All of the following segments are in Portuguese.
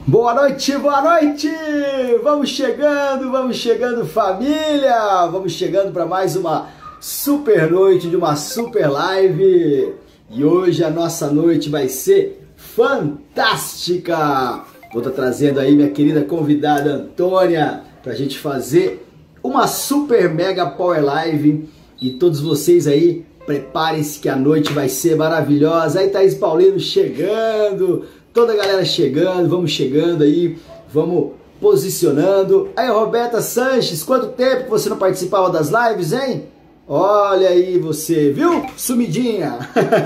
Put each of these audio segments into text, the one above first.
Boa noite, boa noite! Vamos chegando família! Vamos chegando para mais uma super noite de uma super live. E hoje a nossa noite vai ser fantástica! Vou estar trazendo aí minha querida convidada Antônia para a gente fazer uma super mega power live. E todos vocês aí, preparem-se que a noite vai ser maravilhosa. Aí Thaís Paulino chegando, toda a galera chegando, vamos chegando aí, vamos posicionando. Aí Roberta Sanches, quanto tempo que você não participava das lives, hein? Olha aí você, viu? Sumidinha!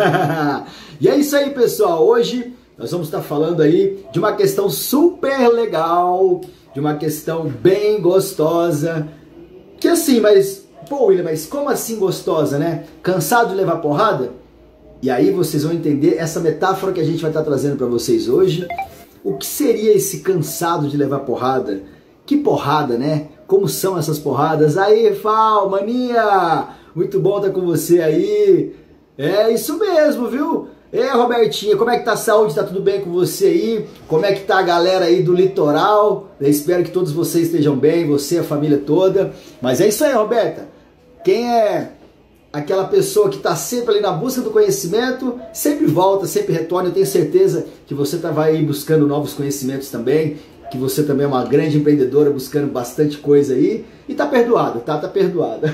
E é isso aí, pessoal. Hoje nós vamos estar falando aí de uma questão super legal, de uma questão bem gostosa, que assim, pô, William, mas como assim gostosa, né? Cansado de levar porrada? E aí vocês vão entender essa metáfora que a gente vai estar trazendo para vocês hoje. O que seria esse cansado de levar porrada? Que porrada, né? Como são essas porradas? Aí, Fal, maninha! Muito bom estar com você aí. É isso mesmo, viu? Robertinha, como é que tá a saúde? Tá tudo bem com você aí? Como é que tá a galera aí do litoral? Eu espero que todos vocês estejam bem, você, a família toda. Mas é isso aí, Roberta. Quem é aquela pessoa que está sempre ali na busca do conhecimento, sempre volta, sempre retorna. Eu tenho certeza que você vai aí buscando novos conhecimentos também, que você também é uma grande empreendedora buscando bastante coisa aí, e tá perdoada, tá? Tá perdoada.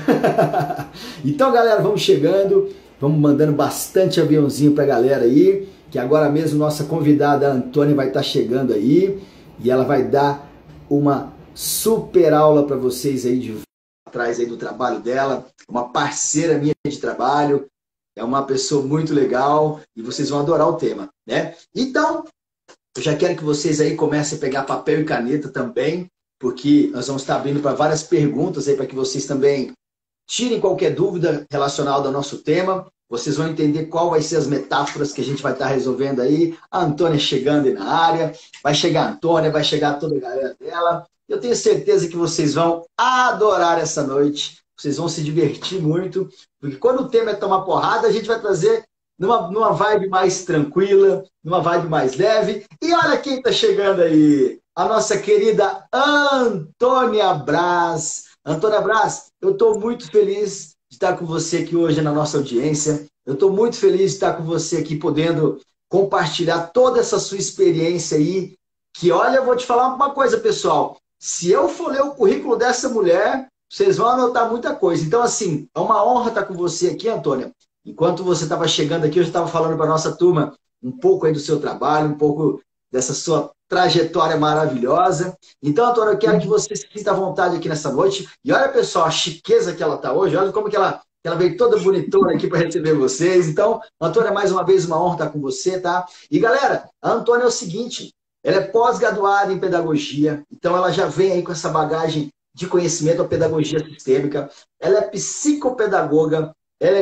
Então, galera, vamos chegando, vamos mandando bastante aviãozinho pra galera aí, que agora mesmo nossa convidada a Antônia vai estar chegando aí, e ela vai dar uma super aula para vocês aí de atrás aí do trabalho dela, uma parceira minha de trabalho, é uma pessoa muito legal e vocês vão adorar o tema, né? Então, eu já quero que vocês aí comecem a pegar papel e caneta também, porque nós vamos estar abrindo para várias perguntas aí para que vocês também tirem qualquer dúvida relacionada ao nosso tema. Vocês vão entender qual vai ser as metáforas que a gente vai estar resolvendo aí. A Antônia chegando aí na área, vai chegar a Antônia, vai chegar toda a galera dela. Eu tenho certeza que vocês vão adorar essa noite, vocês vão se divertir muito, porque quando o tema é tomar porrada, a gente vai trazer numa vibe mais tranquila, numa vibe mais leve. E olha quem está chegando aí, a nossa querida Antônia Braz. Antônia Braz, eu estou muito feliz de estar com você aqui hoje na nossa audiência. Eu estou muito feliz de estar com você aqui, podendo compartilhar toda essa sua experiência aí, que olha, eu vou te falar uma coisa, pessoal. Se eu for ler o currículo dessa mulher, vocês vão anotar muita coisa. Então, assim, é uma honra estar com você aqui, Antônia. Enquanto você estava chegando aqui, eu já estava falando para a nossa turma um pouco aí do seu trabalho, um pouco dessa sua trajetória maravilhosa. Então, Antônia, eu quero que você se sinta à vontade aqui nessa noite. E olha, pessoal, a chiqueza que ela está hoje. Olha como que ela veio toda bonitona aqui para receber vocês. Então, Antônia, mais uma vez, uma honra estar com você, tá? E, galera, a Antônia é o seguinte... Ela é pós-graduada em pedagogia, então ela já vem aí com essa bagagem de conhecimento da pedagogia sistêmica. Ela é psicopedagoga, ela é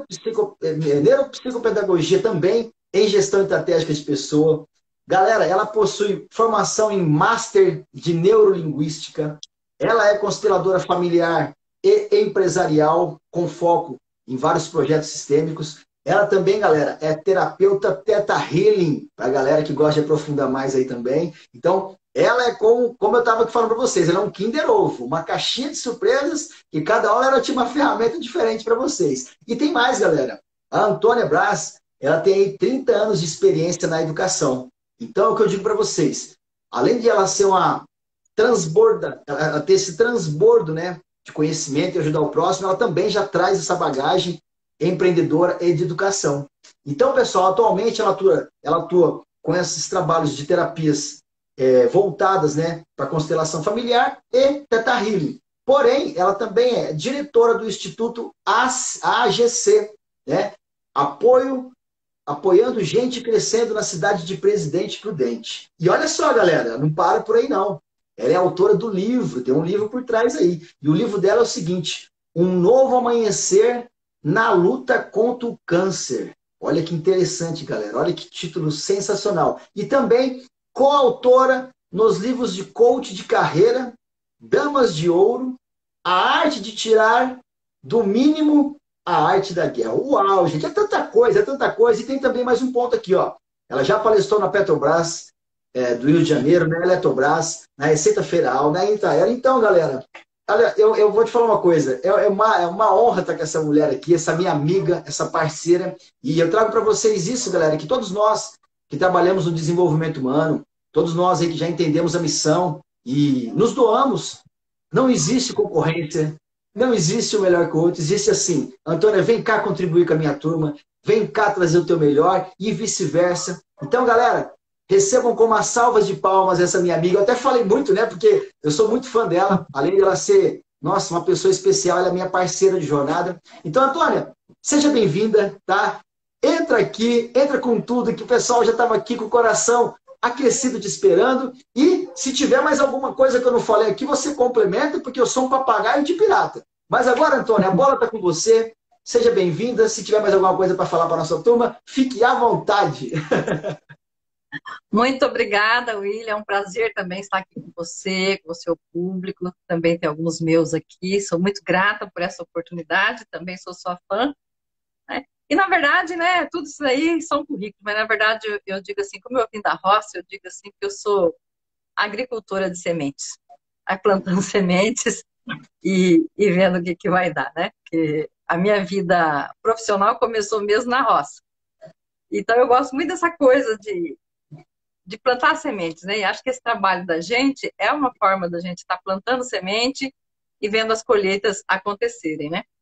neuropsicopedagogia também em gestão estratégica de pessoa. Galera, ela possui formação em Master de Neurolinguística, ela é consteladora familiar e empresarial com foco em vários projetos sistêmicos. Ela também, galera, é terapeuta Theta Healing, para a galera que gosta de aprofundar mais aí também. Então, ela é como eu estava falando para vocês, ela é um Kinder Ovo, uma caixinha de surpresas, e cada hora ela tinha uma ferramenta diferente para vocês. E tem mais, galera. A Antônia Braz, ela tem aí 30 anos de experiência na educação. Então, é o que eu digo para vocês. Além de ela ser uma ela ter esse transbordo, né, de conhecimento e ajudar o próximo, ela também já traz essa bagagem empreendedora e de educação. Então, pessoal, atualmente ela atua com esses trabalhos de terapias voltadas, né, para constelação familiar e Theta Healing. Porém, ela também é diretora do Instituto AGC, né, apoiando gente crescendo na cidade de Presidente Prudente. E olha só, galera, não para por aí não. Ela é autora do livro, tem um livro por trás aí. E o livro dela é o seguinte: Um Novo Amanhecer na Luta contra o Câncer. Olha que interessante, galera. Olha que título sensacional. E também coautora nos livros de coach de carreira, Damas de Ouro, A Arte de Tirar do Mínimo a Arte da Guerra. Uau, gente, é tanta coisa, é tanta coisa. E tem também mais um ponto aqui, ó. Ela já palestrou na Petrobras, do Rio de Janeiro, na Eletrobras, na Receita Federal, na Intraero. Então, galera, olha, eu vou te falar uma coisa, é uma honra estar com essa mulher aqui, essa minha amiga, essa parceira, e eu trago para vocês isso, galera, que todos nós que trabalhamos no desenvolvimento humano, todos nós aí que já entendemos a missão e nos doamos, não existe concorrência, não existe o melhor que o outro, existe assim, Antônia, vem cá contribuir com a minha turma, vem cá trazer o teu melhor e vice-versa. Então, galera, recebam com uma salva de palmas essa minha amiga. Eu até falei muito, né? Porque eu sou muito fã dela, além de ela ser, nossa, uma pessoa especial, ela é minha parceira de jornada. Então, Antônia, seja bem-vinda, tá? Entra aqui, entra com tudo, que o pessoal já estava aqui com o coração aquecido te esperando. E se tiver mais alguma coisa que eu não falei aqui, você complementa, porque eu sou um papagaio de pirata. Mas agora, Antônia, a bola está com você. Seja bem-vinda. Se tiver mais alguma coisa para falar para a nossa turma, fique à vontade. Muito obrigada, William. É um prazer também estar aqui com você, com o seu público. Também tem alguns meus aqui. Sou muito grata por essa oportunidade. Também sou sua fã, né? E, na verdade, né, tudo isso aí são currículos. Mas, na verdade, eu digo assim, como eu vim da roça, eu digo assim que eu sou agricultora de sementes. Aí plantando sementes e vendo o que vai dar, né? Porque a minha vida profissional começou mesmo na roça. Então, eu gosto muito dessa coisa de plantar sementes, né? E acho que esse trabalho da gente é uma forma da gente estar plantando semente e vendo as colheitas acontecerem, né?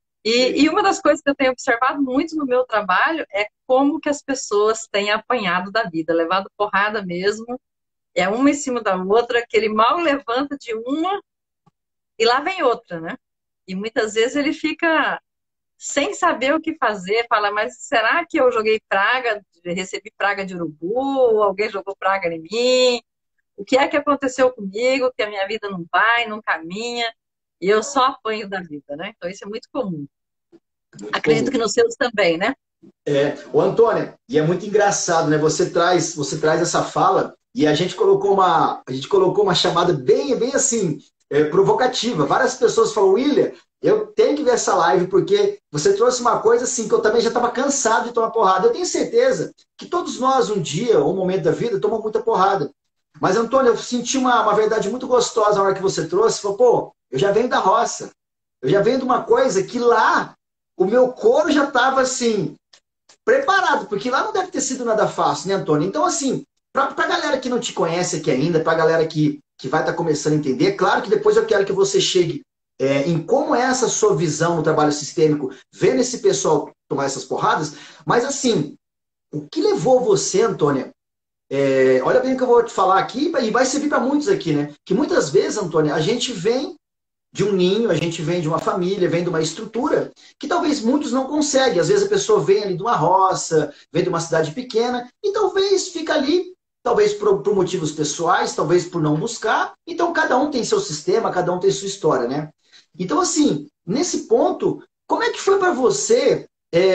E uma das coisas que eu tenho observado muito no meu trabalho é como que as pessoas têm apanhado da vida, levado porrada mesmo, é uma em cima da outra, que ele mal levanta de uma e lá vem outra, né? E muitas vezes ele fica sem saber o que fazer, fala, mas será que eu joguei praga, recebi praga de urubu, ou alguém jogou praga em mim? O que é que aconteceu comigo, que a minha vida não vai, não caminha, e eu só apanho da vida, né? Então isso é muito comum. Muito Acredito comum. que nos seus também, né? Ô Antônia, e é muito engraçado, né? Você traz essa fala e a gente colocou uma chamada bem assim, provocativa. Várias pessoas falam, William, eu tenho que ver essa live porque você trouxe uma coisa assim que eu também já estava cansado de tomar porrada. Eu tenho certeza que todos nós um dia, ou um momento da vida, tomamos muita porrada. Mas, Antônia, eu senti uma verdade muito gostosa na hora que você trouxe. Falou, pô, eu já venho da roça. Eu já venho de uma coisa que lá o meu couro já estava assim preparado, porque lá não deve ter sido nada fácil, né, Antônio? Então, assim, para a galera que não te conhece aqui ainda, para a galera que vai estar começando a entender, claro que depois eu quero que você chegue em como é essa sua visão no trabalho sistêmico, vendo esse pessoal tomar essas porradas, mas assim, o que levou você, Antônia? Olha bem o que eu vou te falar aqui, e vai servir para muitos aqui, né? Que muitas vezes, Antônia, a gente vem de um ninho, a gente vem de uma família, vem de uma estrutura que talvez muitos não conseguem. Às vezes a pessoa vem ali de uma roça, vem de uma cidade pequena e talvez fica ali, talvez por motivos pessoais, talvez por não buscar. Então cada um tem seu sistema, cada um tem sua história, né? Então assim, nesse ponto, como é que foi para você,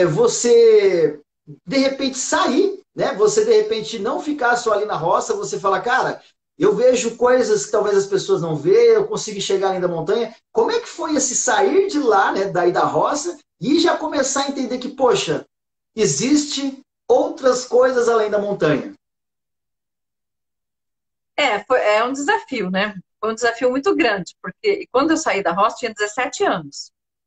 você de repente sair, né? Você de repente não ficar só ali na roça, você fala, cara, eu vejo coisas que talvez as pessoas não vejam, eu consigo chegar além da montanha. Como é que foi esse sair de lá, né, daí da roça, e já começar a entender que, poxa, existe outras coisas além da montanha? É um desafio, né? Foi um desafio muito grande, porque quando eu saí da roça, tinha 17 anos.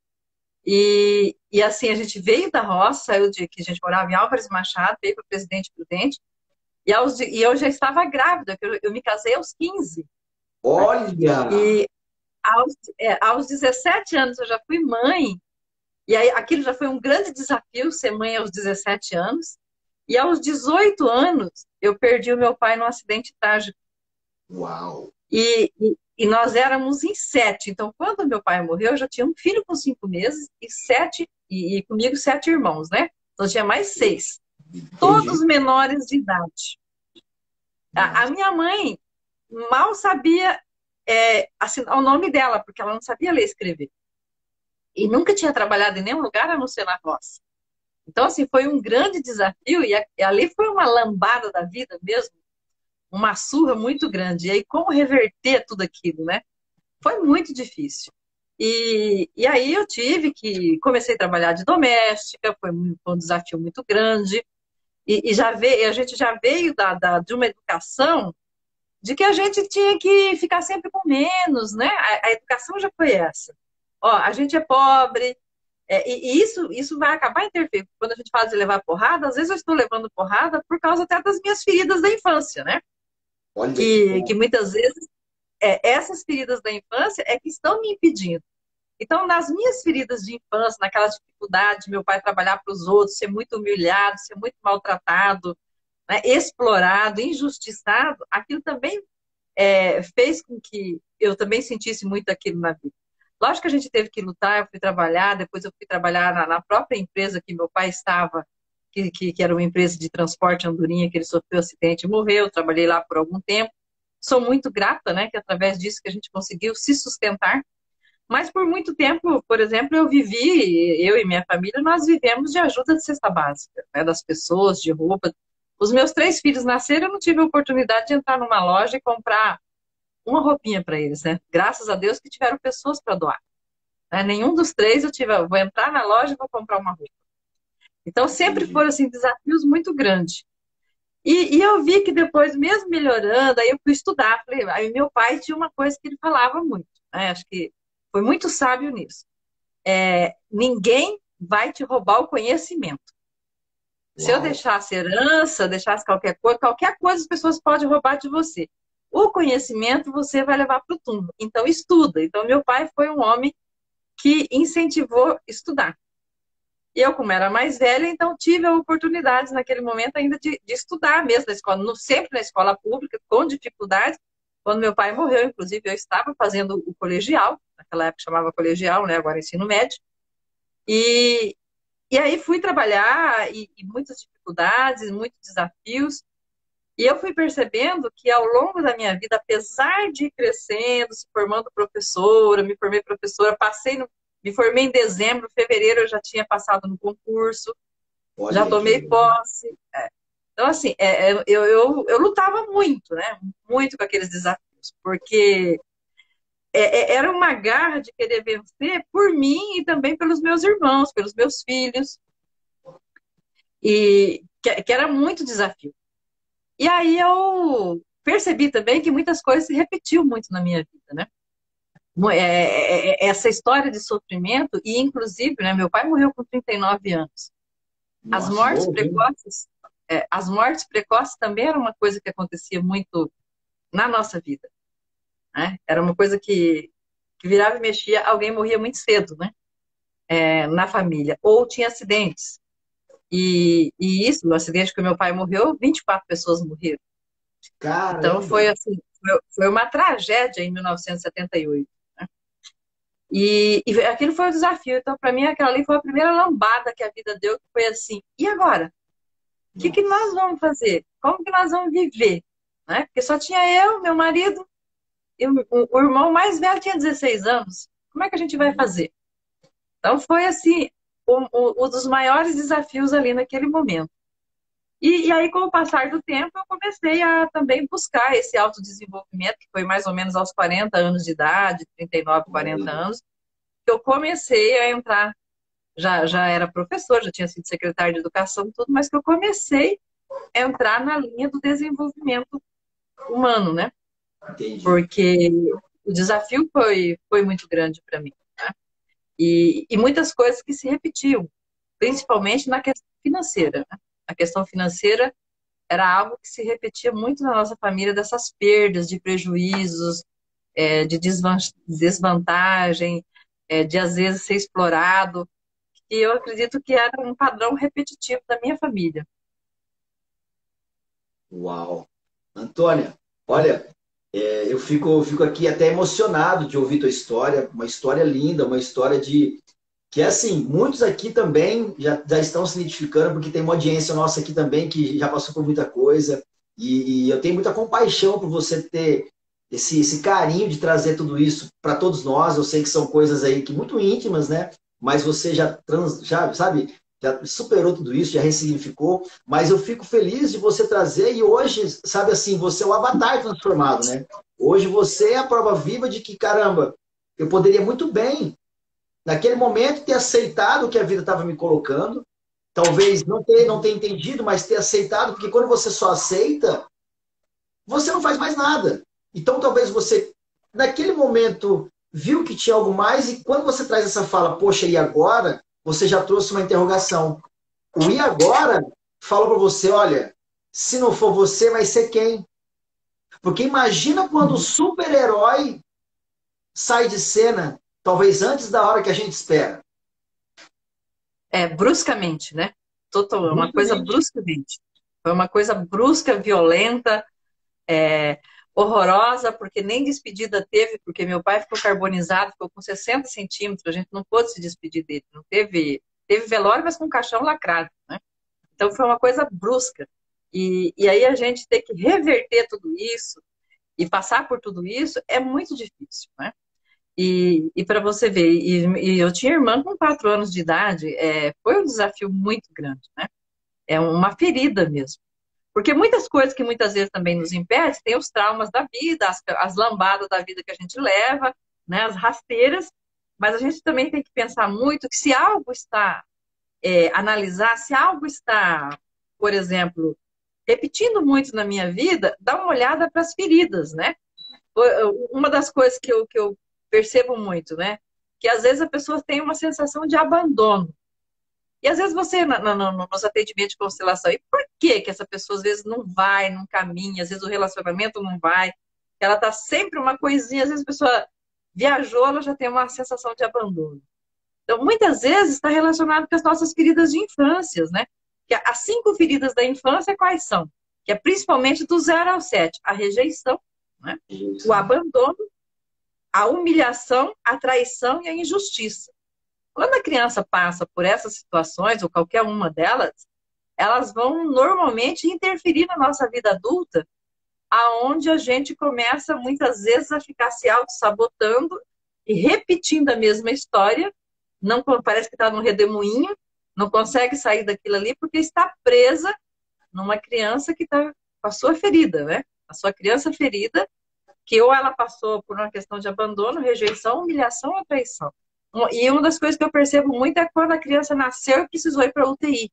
E assim, a gente veio da roça, saiu de que a gente morava em Álvares Machado, veio para o Presidente Prudente, e eu já estava grávida, que eu me casei aos 15. Olha! E aos 17 anos eu já fui mãe, e aí aquilo já foi um grande desafio, ser mãe aos 17 anos. E aos 18 anos eu perdi o meu pai num acidente trágico. Uau! E nós éramos em 7. Então, quando meu pai morreu, eu já tinha um filho com 5 meses e comigo 7 irmãos, né? Então, tinha mais 6. Entendi. Todos menores de idade. A minha mãe mal sabia assinar o nome dela, porque ela não sabia ler e escrever. E nunca tinha trabalhado em nenhum lugar a não ser na roça. Então, assim, foi um grande desafio e ali foi uma lambada da vida mesmo, uma surra muito grande. E aí, como reverter tudo aquilo, né? Foi muito difícil. E aí comecei a trabalhar de doméstica, foi um desafio muito grande. a gente já veio de uma educação de que a gente tinha que ficar sempre com menos, né? A educação já foi essa. Ó, a gente é pobre, e isso vai acabar interferindo. Quando a gente fala de levar porrada, às vezes eu estou levando porrada por causa até das minhas feridas da infância, né? Olha que Que bom. muitas vezes essas feridas da infância é que estão me impedindo. Então, nas minhas feridas de infância, naquelas dificuldades, meu pai trabalhar para os outros, ser muito humilhado, ser muito maltratado, né, explorado, injustiçado, aquilo também fez com que eu também sentisse muito aquilo na vida. Lógico que a gente teve que lutar, eu fui trabalhar, depois eu fui trabalhar na própria empresa que meu pai estava, que era uma empresa de transporte andorinha, que ele sofreu um acidente e morreu, trabalhei lá por algum tempo. Sou muito grata, né, que através disso que a gente conseguiu se sustentar, mas por muito tempo, por exemplo, eu e minha família, nós vivemos de ajuda de cesta básica, né, das pessoas, de roupa. Os meus 3 filhos nasceram, eu não tive a oportunidade de entrar numa loja e comprar uma roupinha para eles, né? Graças a Deus que tiveram pessoas para doar. Né? Nenhum dos 3 vou entrar na loja e vou comprar uma roupa. Então sempre Entendi. foram assim desafios muito grandes. E eu vi que depois, mesmo melhorando, aí eu fui estudar. Falei, aí meu pai tinha uma coisa que ele falava muito, né? Acho que foi muito sábio nisso. Ninguém vai te roubar o conhecimento. Se eu Uau. deixasse herança, deixasse qualquer coisa as pessoas podem roubar de você. O conhecimento você vai levar para o túmulo. Então, estuda. Então, meu pai foi um homem que incentivou estudar. E eu, como era mais velha, então tive a oportunidade naquele momento ainda de estudar mesmo na escola, sempre na escola pública, com dificuldades. Quando meu pai morreu, inclusive, eu estava fazendo o colegial, naquela época chamava colegial, né? Agora ensino médio. E, e aí fui trabalhar e muitas dificuldades, muitos desafios. E eu fui percebendo que ao longo da minha vida, apesar de ir crescendo, se formando professora, me formei professora, me formei em dezembro, fevereiro eu já tinha passado no concurso, já Olha que tomei legal. posse. Então, assim, eu lutava muito, né? Muito com aqueles desafios, porque era uma garra de querer vencer por mim e também pelos meus irmãos, pelos meus filhos, e que era muito desafio. E aí eu percebi também que muitas coisas se repetiam muito na minha vida, né? Essa história de sofrimento, e inclusive, né, meu pai morreu com 39 anos. As Nossa, mortes novo, hein? precoces, as mortes precoces também era uma coisa que acontecia muito na nossa vida, né? Era uma coisa que virava e mexia, alguém morria muito cedo, né? Na família, ou tinha acidentes. E isso, no acidente que meu pai morreu, 24 pessoas morreram. Então foi Caramba. assim, foi uma tragédia em 1978. E aquilo foi o desafio. Então, para mim, aquela ali foi a primeira lambada que a vida deu, que foi assim, e agora? O que nós Nossa. vamos fazer? Como que nós vamos viver? Né? Porque só tinha eu, meu marido, e o irmão mais velho tinha 16 anos. Como é que a gente vai fazer? Então, foi assim, um dos maiores desafios ali naquele momento. E aí, com o passar do tempo, eu comecei a também buscar esse autodesenvolvimento, que foi mais ou menos aos 40 anos de idade, 39, 40 Olha. anos, que eu comecei a entrar, já era professor, já tinha sido secretário de educação, tudo, mas que eu comecei a entrar na linha do desenvolvimento humano, né? Entendi. Porque o desafio foi muito grande para mim, né? E muitas coisas que se repetiam, principalmente na questão financeira, né? A questão financeira era algo que se repetia muito na nossa família, dessas perdas, de prejuízos, de desvantagem, de às vezes ser explorado, e eu acredito que era um padrão repetitivo da minha família. Uau. Antônia, olha, eu fico aqui até emocionado de ouvir tua história, uma história linda, uma história de que assim, muitos aqui também já estão se identificando, porque tem uma audiência nossa aqui também que já passou por muita coisa, e eu tenho muita compaixão por você ter esse carinho de trazer tudo isso para todos nós. Eu sei que são coisas aí que muito íntimas, né? Mas você já sabe, já superou tudo isso, já ressignificou, mas eu fico feliz de você trazer, e hoje, sabe assim, você é o avatar transformado, né? Hoje você é a prova viva de que, caramba, eu poderia muito bem naquele momento ter aceitado o que a vida estava me colocando, talvez não ter entendido, mas ter aceitado, porque quando você só aceita, você não faz mais nada. Então, talvez você, naquele momento, viu que tinha algo mais, e quando você traz essa fala, poxa, e agora? Você já trouxe uma interrogação. O e agora falou para você, olha, se não for você, vai ser quem? Porque imagina quando o super-herói sai de cena, talvez antes da hora que a gente espera. Bruscamente, né? Total, uma coisa Bruscamente. bruscamente. Foi uma coisa brusca, violenta, é, horrorosa, porque nem despedida teve, porque meu pai ficou carbonizado, ficou com 60 centímetros, a gente não pôde se despedir dele. Não teve velório, mas com caixão lacrado, né? Então foi uma coisa brusca. E aí a gente ter que reverter tudo isso e passar por tudo isso é muito difícil, né? E para você ver, e eu tinha irmã com 4 anos de idade, foi um desafio muito grande, né? É uma ferida mesmo. Porque muitas coisas que muitas vezes também nos impedem, tem os traumas da vida, as lambadas da vida que a gente leva, né, as rasteiras, mas a gente também tem que pensar muito que se algo está, analisar, se algo está, por exemplo, repetindo muito na minha vida, dá uma olhada para as feridas, né? Uma das coisas que eu percebo muito, né? Que às vezes a pessoa tem uma sensação de abandono. E às vezes você, nos atendimentos de constelação, e por que que essa pessoa às vezes não vai, não caminha, às vezes o relacionamento não vai, ela tá sempre uma coisinha, às vezes a pessoa viajou, ela já tem uma sensação de abandono. Então, muitas vezes está relacionado com as nossas feridas de infâncias, né? Que as 5 feridas da infância quais são? Que é principalmente do 0 ao 7, a rejeição, né? O Isso. abandono, a humilhação, a traição e a injustiça. Quando a criança passa por essas situações, ou qualquer uma delas, elas vão normalmente interferir na nossa vida adulta, aonde a gente começa muitas vezes a ficar se auto-sabotando e repetindo a mesma história, não parece que está num redemoinho, não consegue sair daquilo ali porque está presa numa criança que está com a sua ferida, né? A sua criança ferida, que ou ela passou por uma questão de abandono, rejeição, humilhação ou traição. E uma das coisas que eu percebo muito é quando a criança nasceu e precisou ir para a UTI,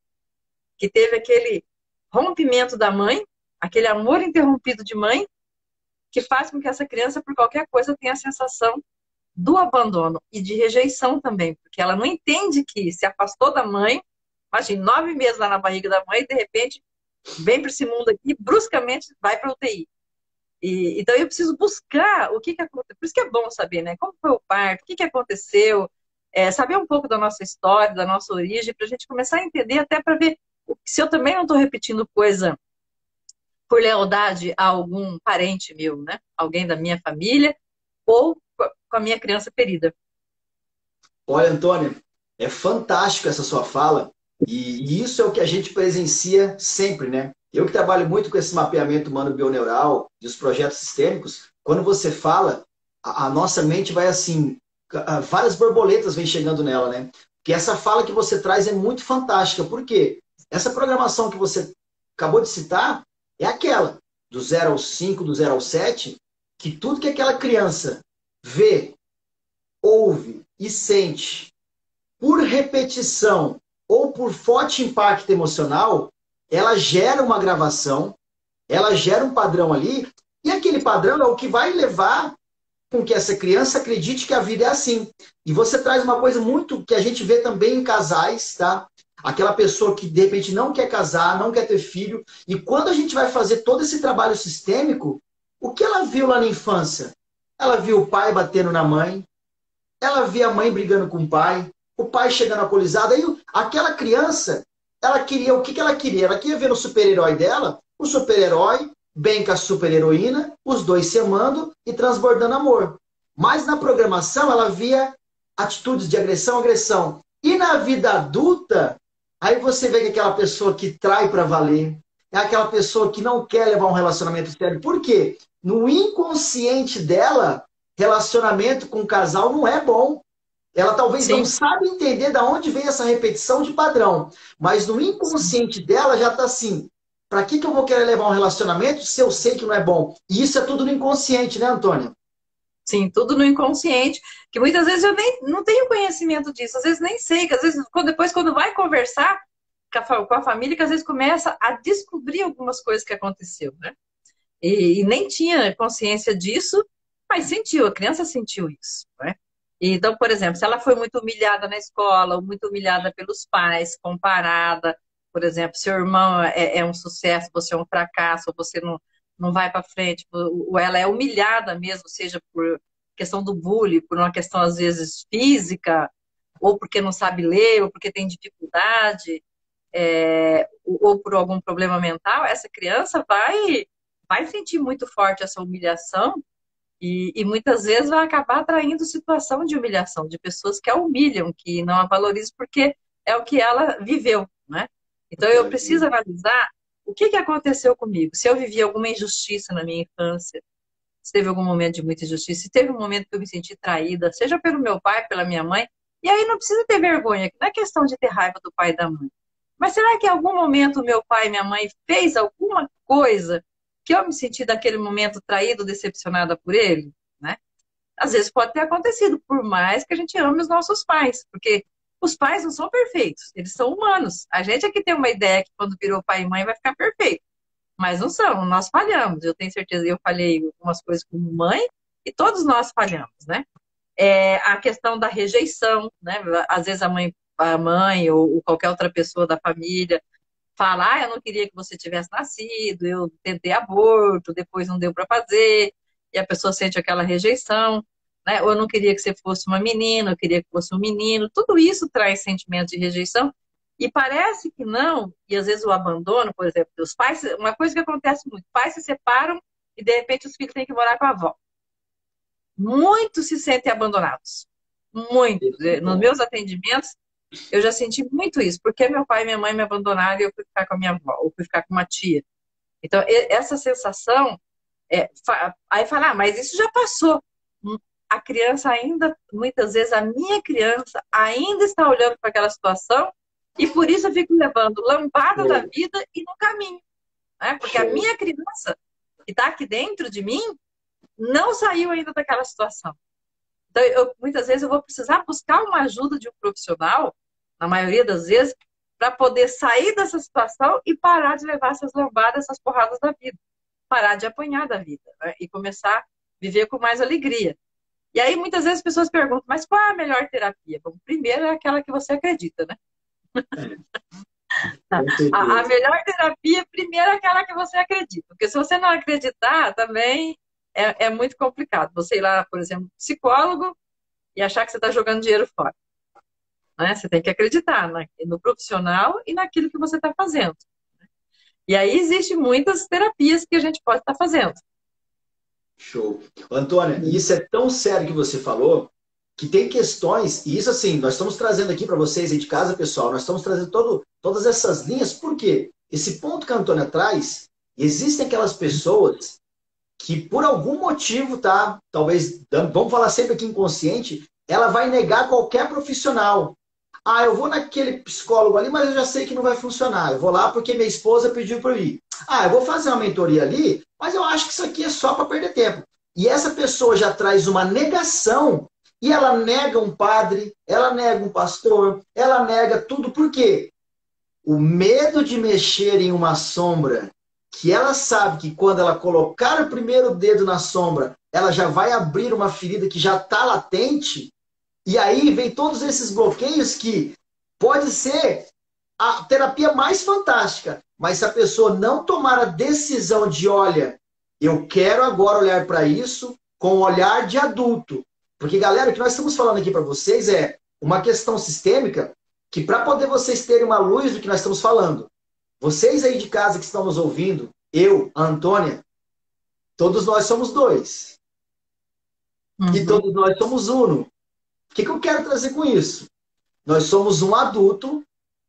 que teve aquele rompimento da mãe, aquele amor interrompido de mãe, que faz com que essa criança, por qualquer coisa, tenha a sensação do abandono e de rejeição também, porque ela não entende que se afastou da mãe, imagina, 9 meses lá na barriga da mãe, e de repente vem para esse mundo aqui e bruscamente vai para a UTI. Então eu preciso buscar o que aconteceu. Por isso que é bom saber, né? Como foi o parto, o que aconteceu, saber um pouco da nossa história, da nossa origem, para a gente começar a entender, até para ver se eu também não estou repetindo coisa por lealdade a algum parente meu, né? Alguém da minha família, ou com a minha criança ferida. Olha, Antônio, é fantástico essa sua fala, e isso é o que a gente presencia sempre, né? Eu que trabalho muito com esse mapeamento humano bioneural e os projetos sistêmicos, quando você fala, a nossa mente vai assim, várias borboletas vêm chegando nela, né? Porque essa fala que você traz é muito fantástica. Por quê? Essa programação que você acabou de citar é aquela, do 0 ao 5, do 0 ao 7, que tudo que aquela criança vê, ouve e sente por repetição ou por forte impacto emocional, ela gera uma gravação, ela gera um padrão ali, e aquele padrão é o que vai levar com que essa criança acredite que a vida é assim. E você traz uma coisa muito que a gente vê também em casais, tá? Aquela pessoa que de repente não quer casar, não quer ter filho, e quando a gente vai fazer todo esse trabalho sistêmico, o que ela viu lá na infância? Ela viu o pai batendo na mãe, ela via a mãe brigando com o pai chegando alcoolizado. Aí aquela criança, ela queria, o que que ela queria? Ela queria ver no super-herói dela, o super-herói bem com a super-heroína, os dois se amando e transbordando amor. Mas na programação ela via atitudes de agressão, agressão. E na vida adulta, aí você vê que aquela pessoa que trai para valer, é aquela pessoa que não quer levar um relacionamento sério. Por quê? No inconsciente dela, relacionamento com o casal não é bom. Ela talvez não Sim. sabe entender de onde vem essa repetição de padrão, mas no inconsciente dela já está assim, para que eu vou querer levar um relacionamento se eu sei que não é bom? E isso é tudo no inconsciente, né, Antônia? Sim, tudo no inconsciente, que muitas vezes eu nem não tenho conhecimento disso, às vezes nem sei, que às vezes depois quando vai conversar, com a família que às vezes começa a descobrir algumas coisas que aconteceu, né? E nem tinha consciência disso, mas sentiu, a criança sentiu isso, né? Então, por exemplo, se ela foi muito humilhada na escola, ou muito humilhada pelos pais, comparada, por exemplo, seu irmão é um sucesso, você é um fracasso, ou você não vai para frente, ou ela é humilhada mesmo, seja por questão do bullying, por uma questão, às vezes, física, ou porque não sabe ler, ou porque tem dificuldade, ou por algum problema mental, essa criança vai sentir muito forte essa humilhação e muitas vezes vai acabar atraindo situação de humilhação, de pessoas que a humilham, que não a valorizam, porque é o que ela viveu, né? Então eu preciso analisar o que aconteceu comigo, se eu vivi alguma injustiça na minha infância, se teve algum momento de muita injustiça, se teve um momento que eu me senti traída, seja pelo meu pai, pela minha mãe, e aí não precisa ter vergonha, não é questão de ter raiva do pai e da mãe. Mas será que em algum momento meu pai e minha mãe fez alguma coisa que eu me senti daquele momento traído, decepcionada por ele, né? Às vezes pode ter acontecido, por mais que a gente ame os nossos pais, porque os pais não são perfeitos, eles são humanos. A gente é que tem uma ideia que quando virou pai e mãe vai ficar perfeito, mas não são, nós falhamos. Eu tenho certeza, eu falhei algumas coisas como mãe e todos nós falhamos, né? A questão da rejeição, né? Às vezes a mãe ou qualquer outra pessoa da família fala, eu não queria que você tivesse nascido, eu tentei aborto, depois não deu para fazer, e a pessoa sente aquela rejeição, né? Ou eu não queria que você fosse uma menina, eu queria que fosse um menino. Tudo isso traz sentimento de rejeição, e parece que não, e às vezes o abandono, por exemplo, dos pais, uma coisa que acontece muito, pais se separam e de repente os filhos têm que morar com a avó. Muitos se sentem abandonados, muito. Nos meus atendimentos, eu já senti muito isso, porque meu pai e minha mãe me abandonaram e eu fui ficar com a minha avó, ou fui ficar com uma tia. Então, essa sensação, aí fala, mas isso já passou. A criança ainda, muitas vezes, a minha criança ainda está olhando para aquela situação e por isso eu fico levando lambada da vida e no caminho. Né? Porque a minha criança, que está aqui dentro de mim, não saiu ainda daquela situação. Então, muitas vezes eu vou precisar buscar uma ajuda de um profissional, na maioria das vezes, para poder sair dessa situação e parar de levar essas lambadas, essas porradas da vida. Parar de apanhar da vida, né? E começar a viver com mais alegria. E aí, muitas vezes, as pessoas perguntam, mas qual é a melhor terapia? Bom, primeiro é aquela que você acredita, né? A melhor terapia, primeiro, é aquela que você acredita. Porque se você não acreditar, também é muito complicado. Você ir lá, por exemplo, psicólogo e achar que você está jogando dinheiro fora. Né? Você tem que acreditar no profissional e naquilo que você está fazendo. E aí existem muitas terapias que a gente pode estar fazendo. Show. Antônia, isso é tão sério que você falou, que tem questões, e isso assim, nós estamos trazendo aqui para vocês aí de casa, pessoal, nós estamos trazendo todas essas linhas, por quê? Esse ponto que a Antônia traz, existem aquelas pessoas que por algum motivo, tá? Talvez, vamos falar sempre aqui inconsciente, ela vai negar qualquer profissional. Eu vou naquele psicólogo ali, mas eu já sei que não vai funcionar. Eu vou lá porque minha esposa pediu para eu ir. Eu vou fazer uma mentoria ali, mas eu acho que isso aqui é só para perder tempo. E essa pessoa já traz uma negação e ela nega um padre, ela nega um pastor, ela nega tudo. Por quê? O medo de mexer em uma sombra, que ela sabe que quando ela colocar o primeiro dedo na sombra, ela já vai abrir uma ferida que já está latente. E aí vem todos esses bloqueios que pode ser a terapia mais fantástica, mas se a pessoa não tomar a decisão de, olha, eu quero agora olhar para isso com um olhar de adulto. Porque, galera, o que nós estamos falando aqui para vocês é uma questão sistêmica que, para poder vocês terem uma luz do que nós estamos falando, vocês aí de casa que estão nos ouvindo, eu, a Antônia, todos nós somos dois. E todos nós somos uno. O que eu quero trazer com isso? Nós somos um adulto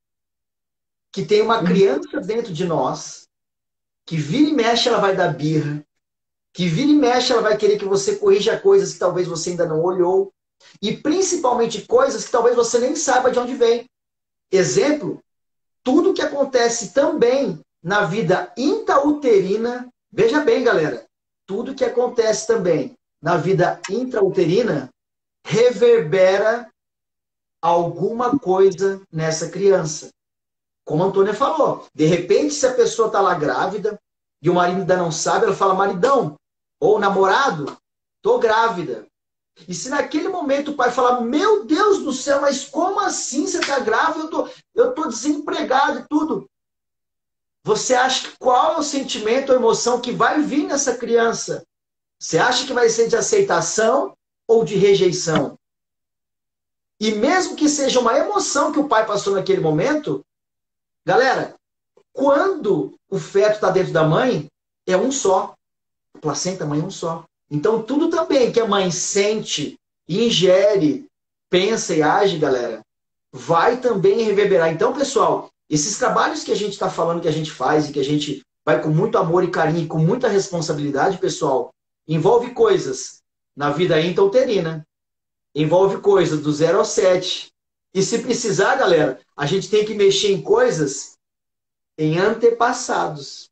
que tem uma criança dentro de nós, que vira e mexe ela vai dar birra, que vira e mexe ela vai querer que você corrija coisas que talvez você ainda não olhou, e principalmente coisas que talvez você nem saiba de onde vem. Exemplo, tudo que acontece também na vida intrauterina, veja bem, galera, tudo que acontece também na vida intrauterina reverbera alguma coisa nessa criança. como a Antônia falou, de repente, se a pessoa está lá grávida e o marido ainda não sabe, ela fala, maridão ou namorado, tô grávida. E se naquele momento o pai falar, meu Deus do céu, mas como assim você está grávida? Eu tô desempregado e tudo. Você acha que qual é o sentimento ou emoção que vai vir nessa criança? Você acha que vai ser de aceitação ou de rejeição? E mesmo que seja uma emoção que o pai passou naquele momento, galera, quando o feto está dentro da mãe, é um só. A placenta mãe é um só. Então, tudo também que a mãe sente, ingere, pensa e age, galera, vai também reverberar. Então, pessoal, esses trabalhos que a gente está falando, que a gente faz e que a gente vai com muito amor e carinho e com muita responsabilidade, pessoal, envolve coisas na vida intrauterina, envolve coisas do 0 ao 7. E se precisar, galera, a gente tem que mexer em coisas em antepassados.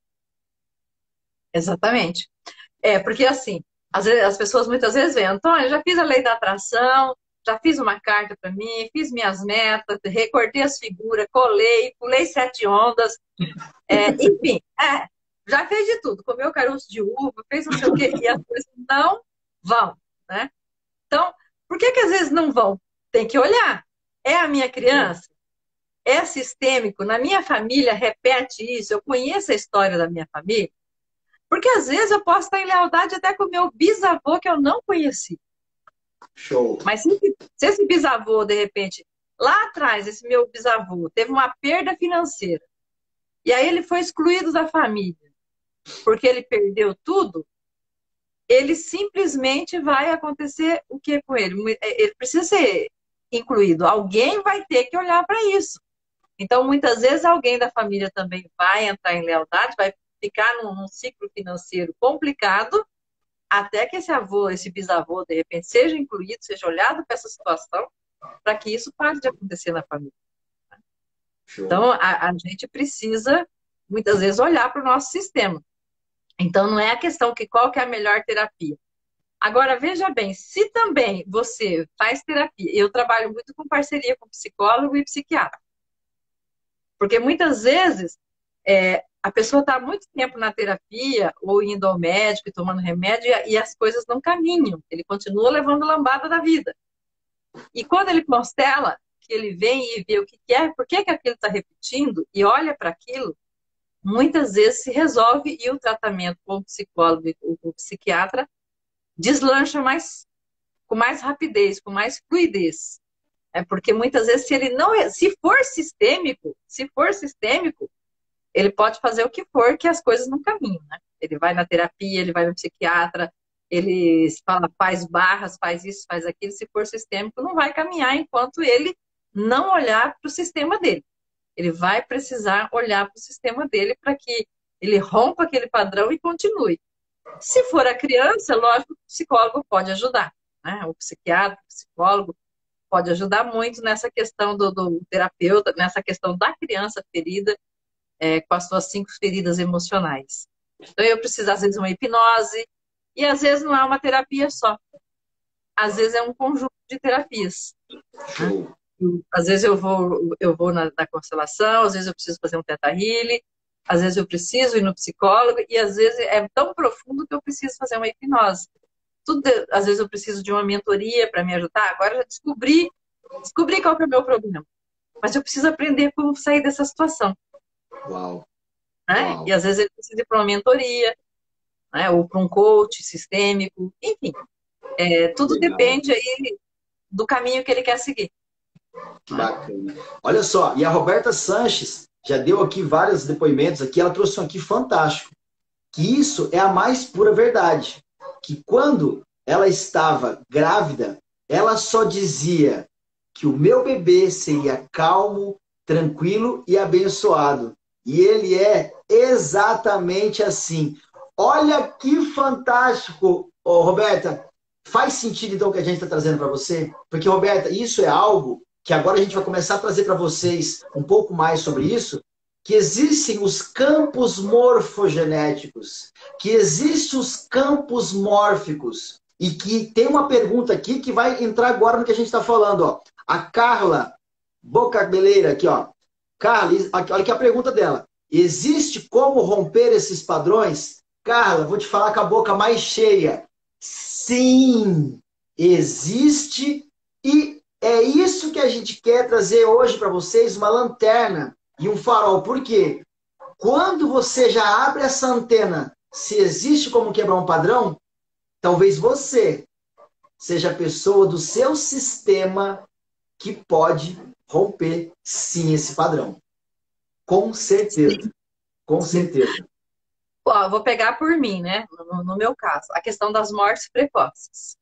Exatamente. Porque assim, às vezes, as pessoas muitas vezes veem, Antônio, já fiz a lei da atração, já fiz uma carta para mim, fiz minhas metas, recortei as figuras, colei, pulei 7 ondas, enfim, já fez de tudo, comeu caroço de uva, fez não sei o quê, e as coisas não vão, né? Então, por que às vezes não vão? Tem que olhar. É a minha criança? É sistêmico? Na minha família repete isso? Eu conheço a história da minha família? Porque às vezes eu posso estar em lealdade até com o meu bisavô que eu não conheci. Show. Mas se esse bisavô, de repente, lá atrás, esse meu bisavô teve uma perda financeira, e aí ele foi excluído da família, porque ele perdeu tudo, ele simplesmente vai acontecer o que com ele? Ele precisa ser incluído. Alguém vai ter que olhar para isso. Então, muitas vezes, alguém da família também vai entrar em lealdade, vai ficar num ciclo financeiro complicado, até que esse avô, esse bisavô, de repente, seja incluído, seja olhado para essa situação, para que isso pare de acontecer na família. Show. Então, a gente precisa, muitas vezes, olhar para o nosso sistema. Então, não é a questão que qual que é a melhor terapia. Agora, veja bem, se também você faz terapia, eu trabalho muito com parceria com psicólogo e psiquiatra, porque muitas vezes a pessoa está há muito tempo na terapia, ou indo ao médico e tomando remédio, e as coisas não caminham. Ele continua levando lambada da vida. E quando ele constela, que ele vem e vê o que é, por que aquilo está repetindo, e olha para aquilo, muitas vezes se resolve e o tratamento com o psicólogo e com o psiquiatra deslancha com mais rapidez, com mais fluidez. Porque muitas vezes, se for sistêmico, ele pode fazer o que for, que as coisas não caminham, né? Ele vai na terapia, ele vai no psiquiatra, ele fala, faz barras, faz isso, faz aquilo. Se for sistêmico, não vai caminhar enquanto ele não olhar para o sistema dele. Ele vai precisar olhar para o sistema dele para que ele rompa aquele padrão e continue. Se for a criança, lógico, o psicólogo pode ajudar, né? O psiquiatra, o psicólogo pode ajudar muito nessa questão do terapeuta, nessa questão da criança ferida, com as suas 5 feridas emocionais. Então, eu preciso, às vezes, uma hipnose, e às vezes não é uma terapia só. Às vezes é um conjunto de terapias. Né? Às vezes eu vou na constelação, às vezes eu preciso fazer um Theta Healing, às vezes eu preciso ir no psicólogo, e às vezes é tão profundo que eu preciso fazer uma hipnose. Às vezes eu preciso de uma mentoria para me ajudar. Agora eu já descobri qual que é o meu problema. Mas eu preciso aprender como sair dessa situação. Uau. Né? Uau. E às vezes ele precisa ir para uma mentoria, né? Ou para um coach sistêmico, enfim. Tudo legal. Depende aí do caminho que ele quer seguir. Bacana. Olha só, e a Roberta Sanches já deu aqui vários depoimentos aqui, ela trouxe um aqui fantástico, que isso é a mais pura verdade, que quando ela estava grávida, ela só dizia que o meu bebê seria calmo, tranquilo e abençoado. E ele é exatamente assim. Olha que fantástico, Roberta. Faz sentido, então, o que a gente está trazendo para você? Porque, Roberta, isso é algo que agora a gente vai começar a trazer para vocês um pouco mais sobre isso, que existem os campos morfogenéticos, que existem os campos mórficos, e que tem uma pergunta aqui que vai entrar agora no que a gente está falando. Ó. A Carla Bocabeleira, aqui, ó. Carla, olha aqui a pergunta dela. Existe como romper esses padrões? Carla, vou te falar com a boca mais cheia. Sim, existe e é isso que a gente quer trazer hoje para vocês, uma lanterna e um farol. Por quê? Quando você já abre essa antena, se existe como quebrar um padrão, talvez você seja a pessoa do seu sistema que pode romper sim esse padrão. Com certeza, Sim, com sim. certeza. Ó, vou pegar por mim, né? No meu caso, a questão das mortes precoces.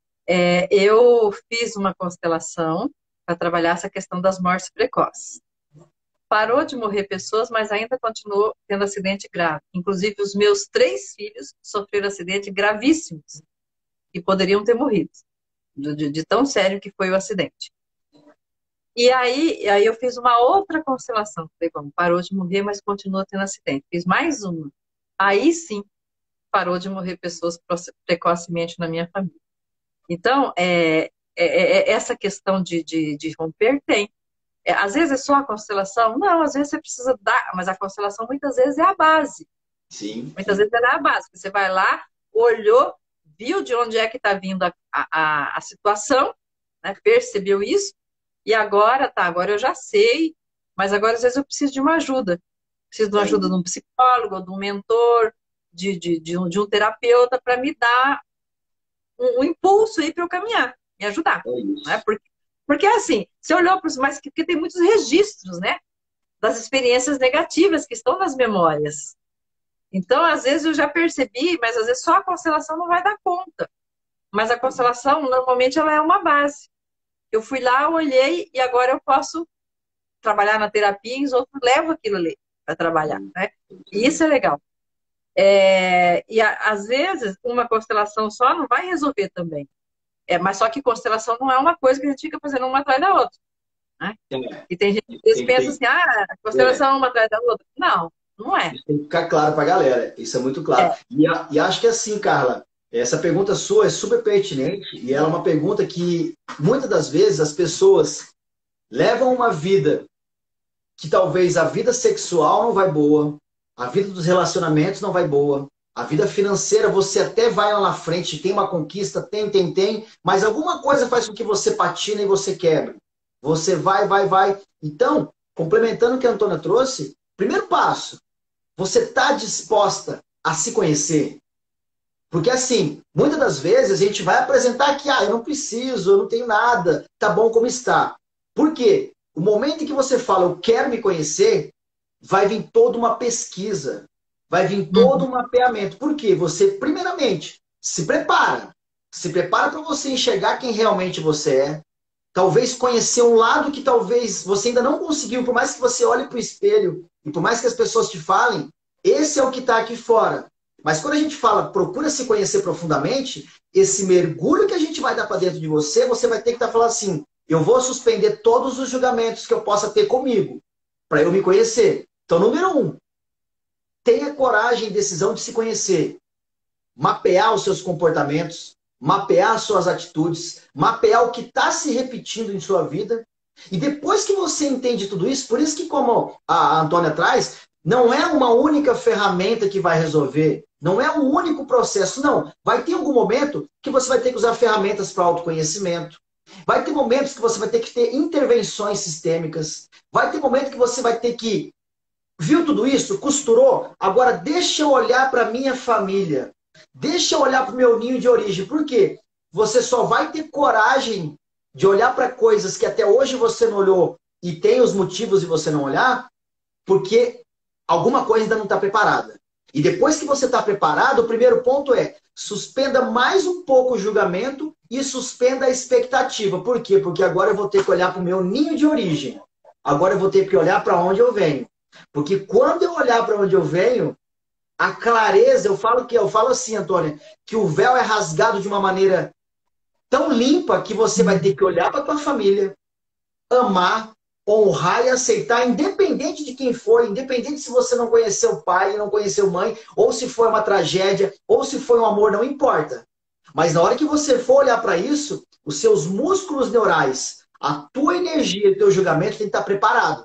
Eu fiz uma constelação para trabalhar essa questão das mortes precoces. Parou de morrer pessoas, mas ainda continuou tendo acidente grave. Inclusive, os meus 3 filhos sofreram acidente gravíssimos e poderiam ter morrido, de tão sério que foi o acidente. E aí eu fiz uma outra constelação. Falei, bom, parou de morrer, mas continua tendo acidente. Fiz mais uma. Aí sim, parou de morrer pessoas precocemente na minha família. Então, essa questão de romper tem. Às vezes é só a constelação? Não, às vezes você precisa dar, mas a constelação muitas vezes é a base. Sim, Muitas sim. vezes ela é a base. Você vai lá, olhou, viu de onde é que está vindo a situação, né? Percebeu isso, e agora, tá, agora eu já sei, mas agora às vezes eu preciso de uma ajuda. Preciso de uma É ajuda de isso. um psicólogo, de um mentor, de um terapeuta para me dar um impulso aí para eu caminhar, me ajudar. É Né? isso. Porque assim, você olhou para os mais, porque tem muitos registros, né? Das experiências negativas que estão nas memórias. Então, às vezes eu já percebi, mas às vezes só a constelação não vai dar conta. Mas a constelação, normalmente, ela é uma base. Eu fui lá, olhei e agora eu posso trabalhar na terapia e os outros levam aquilo ali para trabalhar, né? E isso é legal. Às vezes, uma constelação só não vai resolver também. Mas só que constelação não é uma coisa que a gente fica fazendo uma atrás da outra, né? É, E tem gente que às vezes tem, pensa tem, assim, é, constelação uma atrás da outra. Não, não é. isso tem que ficar claro para a galera. Isso é muito claro. É. E acho que assim, Carla, essa pergunta sua é super pertinente e ela é uma pergunta que muitas das vezes as pessoas levam uma vida que talvez a vida sexual não vai boa, a vida dos relacionamentos não vai boa, a vida financeira você até vai lá na frente, tem uma conquista, tem, mas alguma coisa faz com que você patina e você quebra. Você vai. Então, complementando o que a Antônia trouxe, primeiro passo, você está disposta a se conhecer? Porque assim, muitas das vezes a gente vai apresentar que, eu não preciso, eu não tenho nada, tá bom como está. Por quê? O momento em que você fala, eu quero me conhecer, vai vir toda uma pesquisa, vai vir todo Uhum. um mapeamento. Por quê? Você, primeiramente, se prepara. Se prepara para você enxergar quem realmente você é. Talvez conhecer um lado que talvez você ainda não conseguiu, por mais que você olhe para o espelho e por mais que as pessoas te falem, esse é o que está aqui fora. Mas quando a gente fala, procura se conhecer profundamente, esse mergulho que a gente vai dar para dentro de você, você vai ter que estar falando assim, eu vou suspender todos os julgamentos que eu possa ter comigo, para eu me conhecer. Então, número 1, tenha coragem e decisão de se conhecer. Mapear os seus comportamentos, mapear suas atitudes, mapear o que está se repetindo em sua vida. E depois que você entende tudo isso, por isso que, como a Antônia traz, não é uma única ferramenta que vai resolver, não é um único processo, não. Vai ter algum momento que você vai ter que usar ferramentas para autoconhecimento, vai ter momentos que você vai ter que ter intervenções sistêmicas, vai ter momentos que você vai ter que, viu tudo isso? Costurou? Agora deixa eu olhar para minha família. Deixa eu olhar para o meu ninho de origem. Por quê? Você só vai ter coragem de olhar para coisas que até hoje você não olhou e tem os motivos de você não olhar, porque alguma coisa ainda não está preparada. E depois que você está preparado, o primeiro ponto é suspenda mais um pouco o julgamento e suspenda a expectativa. Por quê? Porque agora eu vou ter que olhar para o meu ninho de origem. Agora eu vou ter que olhar para onde eu venho. Porque quando eu olhar para onde eu venho, a clareza, eu falo assim, Antônia, que o véu é rasgado de uma maneira tão limpa que você vai ter que olhar para tua família, amar, honrar e aceitar, independente de quem foi, independente se você não conheceu pai, não conheceu mãe, ou se foi uma tragédia, ou se foi um amor, não importa. Mas na hora que você for olhar para isso, os seus músculos neurais, a tua energia e o teu julgamento tem que estar preparado.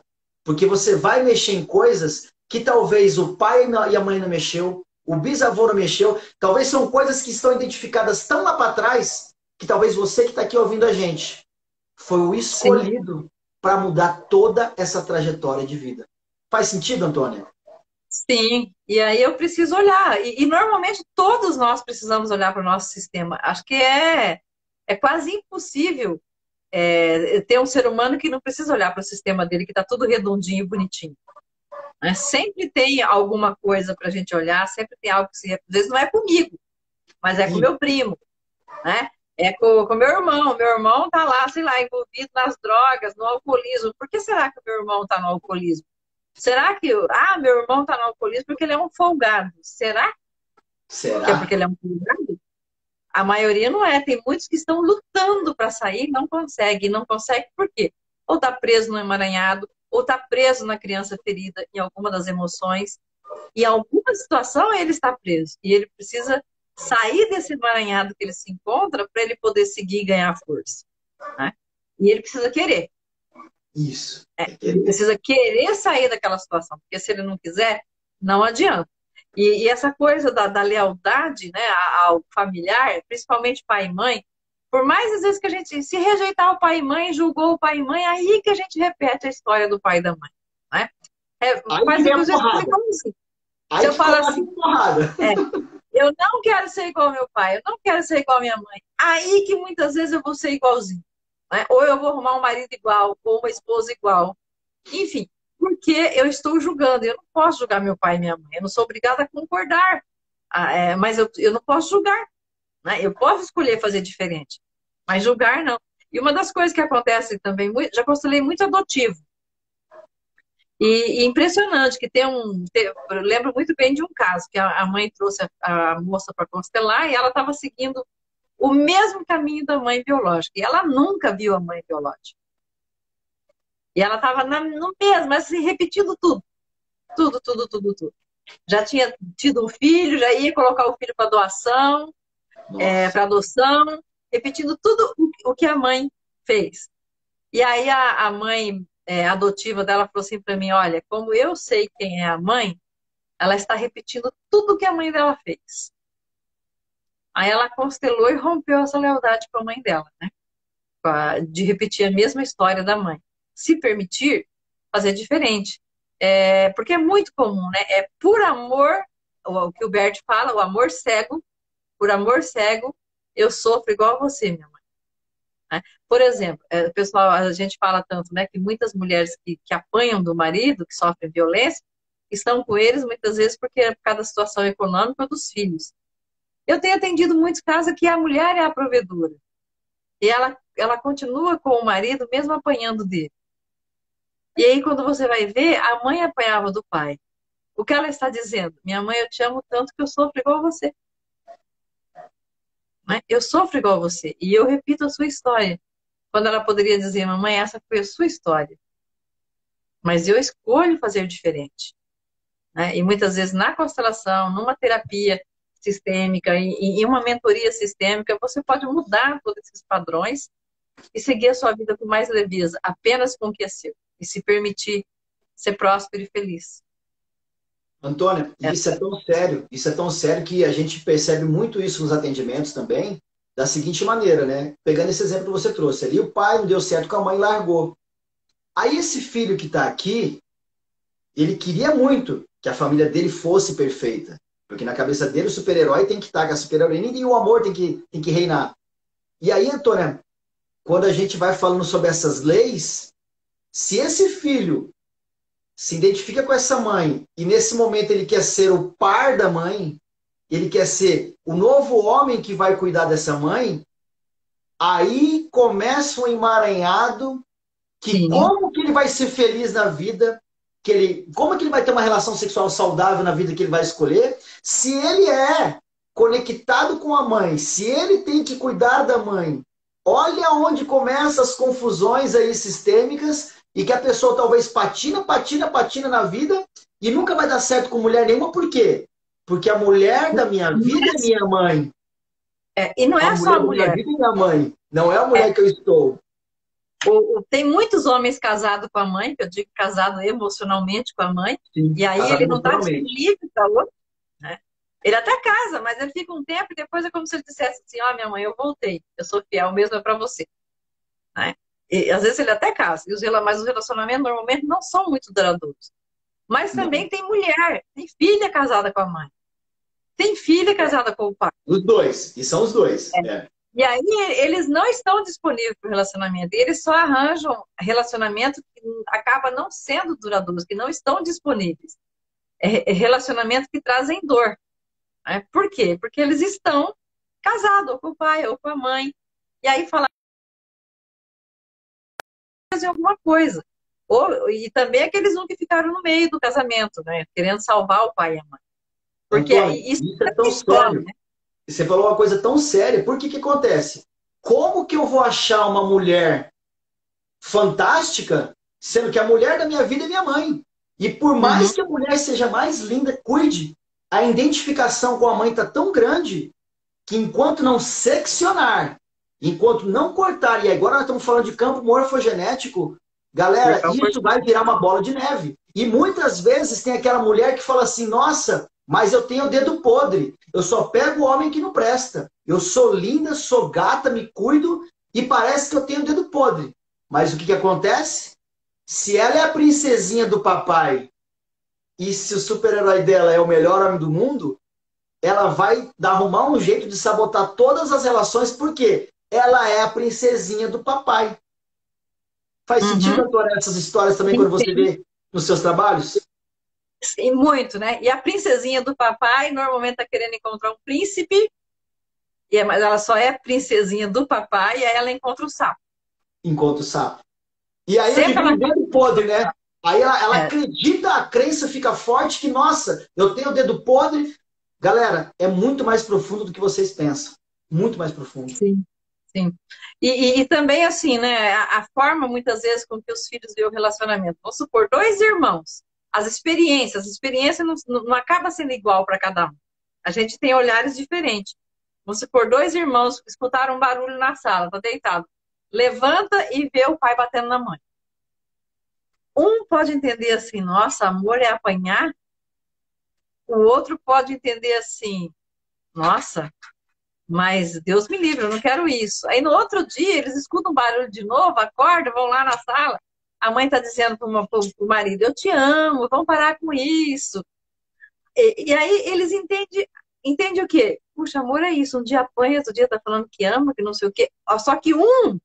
Porque você vai mexer em coisas que talvez o pai e a mãe não mexeu, o bisavô não mexeu. Talvez são coisas que estão identificadas tão lá para trás que talvez você que está aqui ouvindo a gente foi o Sim, escolhido para mudar toda essa trajetória de vida. Faz sentido, Antônia? sim. E aí eu preciso olhar. E normalmente todos nós precisamos olhar para o nosso sistema. Acho que é quase impossível ter um ser humano que não precisa olhar para o sistema dele, que está tudo redondinho e bonitinho. Né? Sempre tem alguma coisa para a gente olhar, sempre tem algo que às vezes não é comigo, mas é com Sim. meu primo, né? É com meu irmão. Meu irmão está lá, sei lá, envolvido nas drogas, no alcoolismo. Por que será que o meu irmão está no alcoolismo? Será que, meu irmão está no alcoolismo porque ele é um folgado? Será que é porque Será? ele é um folgado? A maioria não é. Tem muitos que estão lutando para sair, não consegue. Não consegue por quê? Ou está preso no emaranhado, ou está preso na criança ferida em alguma das emoções. Em alguma situação ele está preso. E ele precisa sair desse emaranhado que ele se encontra para ele poder seguir e ganhar força. Né? E ele precisa querer. Isso. É Ele querer. precisa querer sair daquela situação. Porque se ele não quiser, não adianta. E essa coisa da lealdade, né, ao familiar, principalmente pai e mãe, por mais às vezes que a gente se rejeitar o pai e mãe, julgou o pai e mãe, aí que a gente repete a história do pai e da mãe. Né? Aí que Faz vem a inclusive porrada. assim. Se Aí eu que falo começa assim, a porrada. eu não quero ser igual ao meu pai, eu não quero ser igual à minha mãe, aí que muitas vezes eu vou ser igualzinho. Né? Ou eu vou arrumar um marido igual, ou uma esposa igual. Enfim, porque eu estou julgando. Eu não posso julgar meu pai e minha mãe. Eu não sou obrigada a concordar. Mas eu não posso julgar. Né? Eu posso escolher fazer diferente. Mas julgar, não. E uma das coisas que acontece também, já consultei muito adotivo. E impressionante que eu lembro muito bem de um caso, que a mãe trouxe a moça para constelar e ela estava seguindo o mesmo caminho da mãe biológica. E ela nunca viu a mãe biológica. E ela estava no mesmo, mas assim, repetindo tudo. Tudo, tudo, tudo, tudo. Já tinha tido um filho, já ia colocar o filho para doação, Nossa. para adoção, repetindo tudo o que a mãe fez. E aí a mãe adotiva dela falou assim para mim: olha, como eu sei quem é a mãe, ela está repetindo tudo o que a mãe dela fez. Aí ela constelou e rompeu essa lealdade com a mãe dela, né? De repetir a mesma história da mãe. Se permitir fazer diferente. Porque é muito comum, né? É por amor, o que o Bert fala, o amor cego, por amor cego, eu sofro igual a você, minha mãe. Né? Por exemplo, pessoal, a gente fala tanto, né, que muitas mulheres que apanham do marido, que sofrem violência, estão com eles muitas vezes porque é por causa da situação econômica dos filhos. Eu tenho atendido muitos casos que a mulher é a provedora. E ela continua com o marido mesmo apanhando dele. E aí, quando você vai ver, a mãe apanhava do pai. O que ela está dizendo? Minha mãe, eu te amo tanto que eu sofro igual a você. Né? Eu sofro igual a você. E eu repito a sua história. Quando ela poderia dizer, mamãe, essa foi a sua história. Mas eu escolho fazer diferente. Né? E muitas vezes na constelação, numa terapia sistêmica, em uma mentoria sistêmica, você pode mudar todos esses padrões e seguir a sua vida com mais leveza, apenas com o que é seu. E se permitir ser próspero e feliz. Antônia, isso é tão sério que a gente percebe muito isso nos atendimentos também, da seguinte maneira, né? Pegando esse exemplo que você trouxe ali, o pai não deu certo com a mãe e largou. Aí esse filho que está aqui, ele queria muito que a família dele fosse perfeita. Porque na cabeça dele o super-herói tem que estar com a super-heroína e o amor tem que reinar. E aí, Antônia, quando a gente vai falando sobre essas leis, se esse filho se identifica com essa mãe e nesse momento ele quer ser o par da mãe, ele quer ser o novo homem que vai cuidar dessa mãe, aí começa um emaranhado que Sim, como que ele vai ser feliz na vida, como que ele vai ter uma relação sexual saudável na vida que ele vai escolher, se ele é conectado com a mãe, se ele tem que cuidar da mãe. Olha onde começam as confusões aí sistêmicas e que a pessoa talvez patina na vida e nunca vai dar certo com mulher nenhuma. Por quê? Porque a mulher da minha vida é minha mãe. e não A é só mulher a da minha mulher. vida é minha mãe. Não é a É, mulher que eu estou. Tem muitos homens casados com a mãe, que eu digo casado emocionalmente com a mãe, Sim, e aí casado ele não está emocionalmente. disponível para outro, né? Ele até casa, mas ele fica um tempo e depois é como se ele dissesse assim, ó, minha mãe, eu voltei, eu sou fiel mesmo é para você, né? E às vezes ele até casa, mas os relacionamentos normalmente não são muito duradouros. Mas Não. também tem mulher, tem filha casada com a mãe, tem filha casada com o pai. Os dois, e são os dois. E aí eles não estão disponíveis para o relacionamento. E eles só arranjam relacionamento que acaba não sendo duradouros, que não estão disponíveis. É relacionamento que trazem dor. Né? Por quê? Porque eles estão casados, ou com o pai, ou com a mãe. E aí fala fazer alguma coisa. E também aqueles um que ficaram no meio do casamento, né? Querendo salvar o pai e a mãe. Porque Antônio, isso isso é é tão psicólogo, sério. né? Você falou uma coisa tão séria. Por que que acontece? Como que eu vou achar uma mulher fantástica, sendo que a mulher da minha vida é minha mãe? E por Uhum. mais que a mulher seja mais linda, cuide, a identificação com a mãe está tão grande que enquanto não seccionar, enquanto não cortar, e agora nós estamos falando de campo morfogenético, galera, isso vai virar uma bola de neve. E muitas vezes tem aquela mulher que fala assim, nossa, mas eu tenho o dedo podre, eu só pego o homem que não presta. Eu sou linda, sou gata, me cuido e parece que eu tenho o dedo podre. Mas o que que acontece? Se ela é a princesinha do papai e se o super-herói dela é o melhor homem do mundo, ela vai arrumar um jeito de sabotar todas as relações, porque ela é a princesinha do papai. Faz sentido, Uhum. Antônio, essas histórias também Sim, quando você sim. vê nos seus trabalhos? Sim, muito, né? E a princesinha do papai normalmente tá querendo encontrar um príncipe, mas ela só é princesinha do papai e aí ela encontra o sapo. Enquanto sabe. E aí Sempre adivinha ela o dedo podre, né? Aí ela é, acredita, a crença fica forte que, nossa, eu tenho o dedo podre. Galera, é muito mais profundo do que vocês pensam. Muito mais profundo. sim, sim. E também assim, né? A forma muitas vezes com que os filhos veem o relacionamento. Vamos supor, dois irmãos, as experiências não acaba sendo igual para cada um. A gente tem olhares diferentes. Vamos supor, dois irmãos escutaram um barulho na sala, tá deitado. Levanta e vê o pai batendo na mãe. Um pode entender assim, nossa, amor é apanhar. O outro pode entender assim, nossa, mas Deus me livre, eu não quero isso. Aí no outro dia eles escutam um barulho de novo, acordam, vão lá na sala. A mãe está dizendo para o marido, eu te amo, vamos parar com isso. E aí eles entendem o quê? Puxa, amor é isso, um dia apanha, outro dia tá falando que ama, que não sei o quê. Só que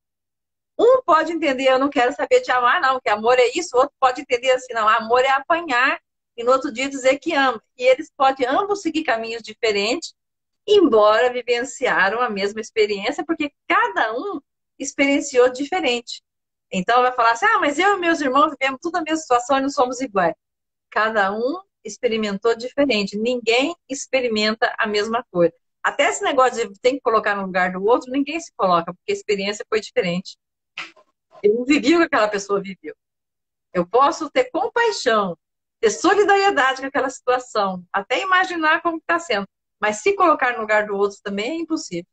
um pode entender, eu não quero saber te amar, não, que amor é isso. O outro pode entender assim, não, amor é apanhar e no outro dia dizer que ama. E eles podem ambos seguir caminhos diferentes, embora vivenciaram a mesma experiência, porque cada um experienciou diferente. Então vai falar assim, ah, mas eu e meus irmãos vivemos tudo a mesma situação e não somos iguais. Cada um experimentou diferente. Ninguém experimenta a mesma coisa. Até esse negócio de tem que colocar no lugar do outro, ninguém se coloca, porque a experiência foi diferente. Eu não vivi o que aquela pessoa viveu. Eu posso ter compaixão, ter solidariedade com aquela situação, até imaginar como está sendo. Mas se colocar no lugar do outro também é impossível.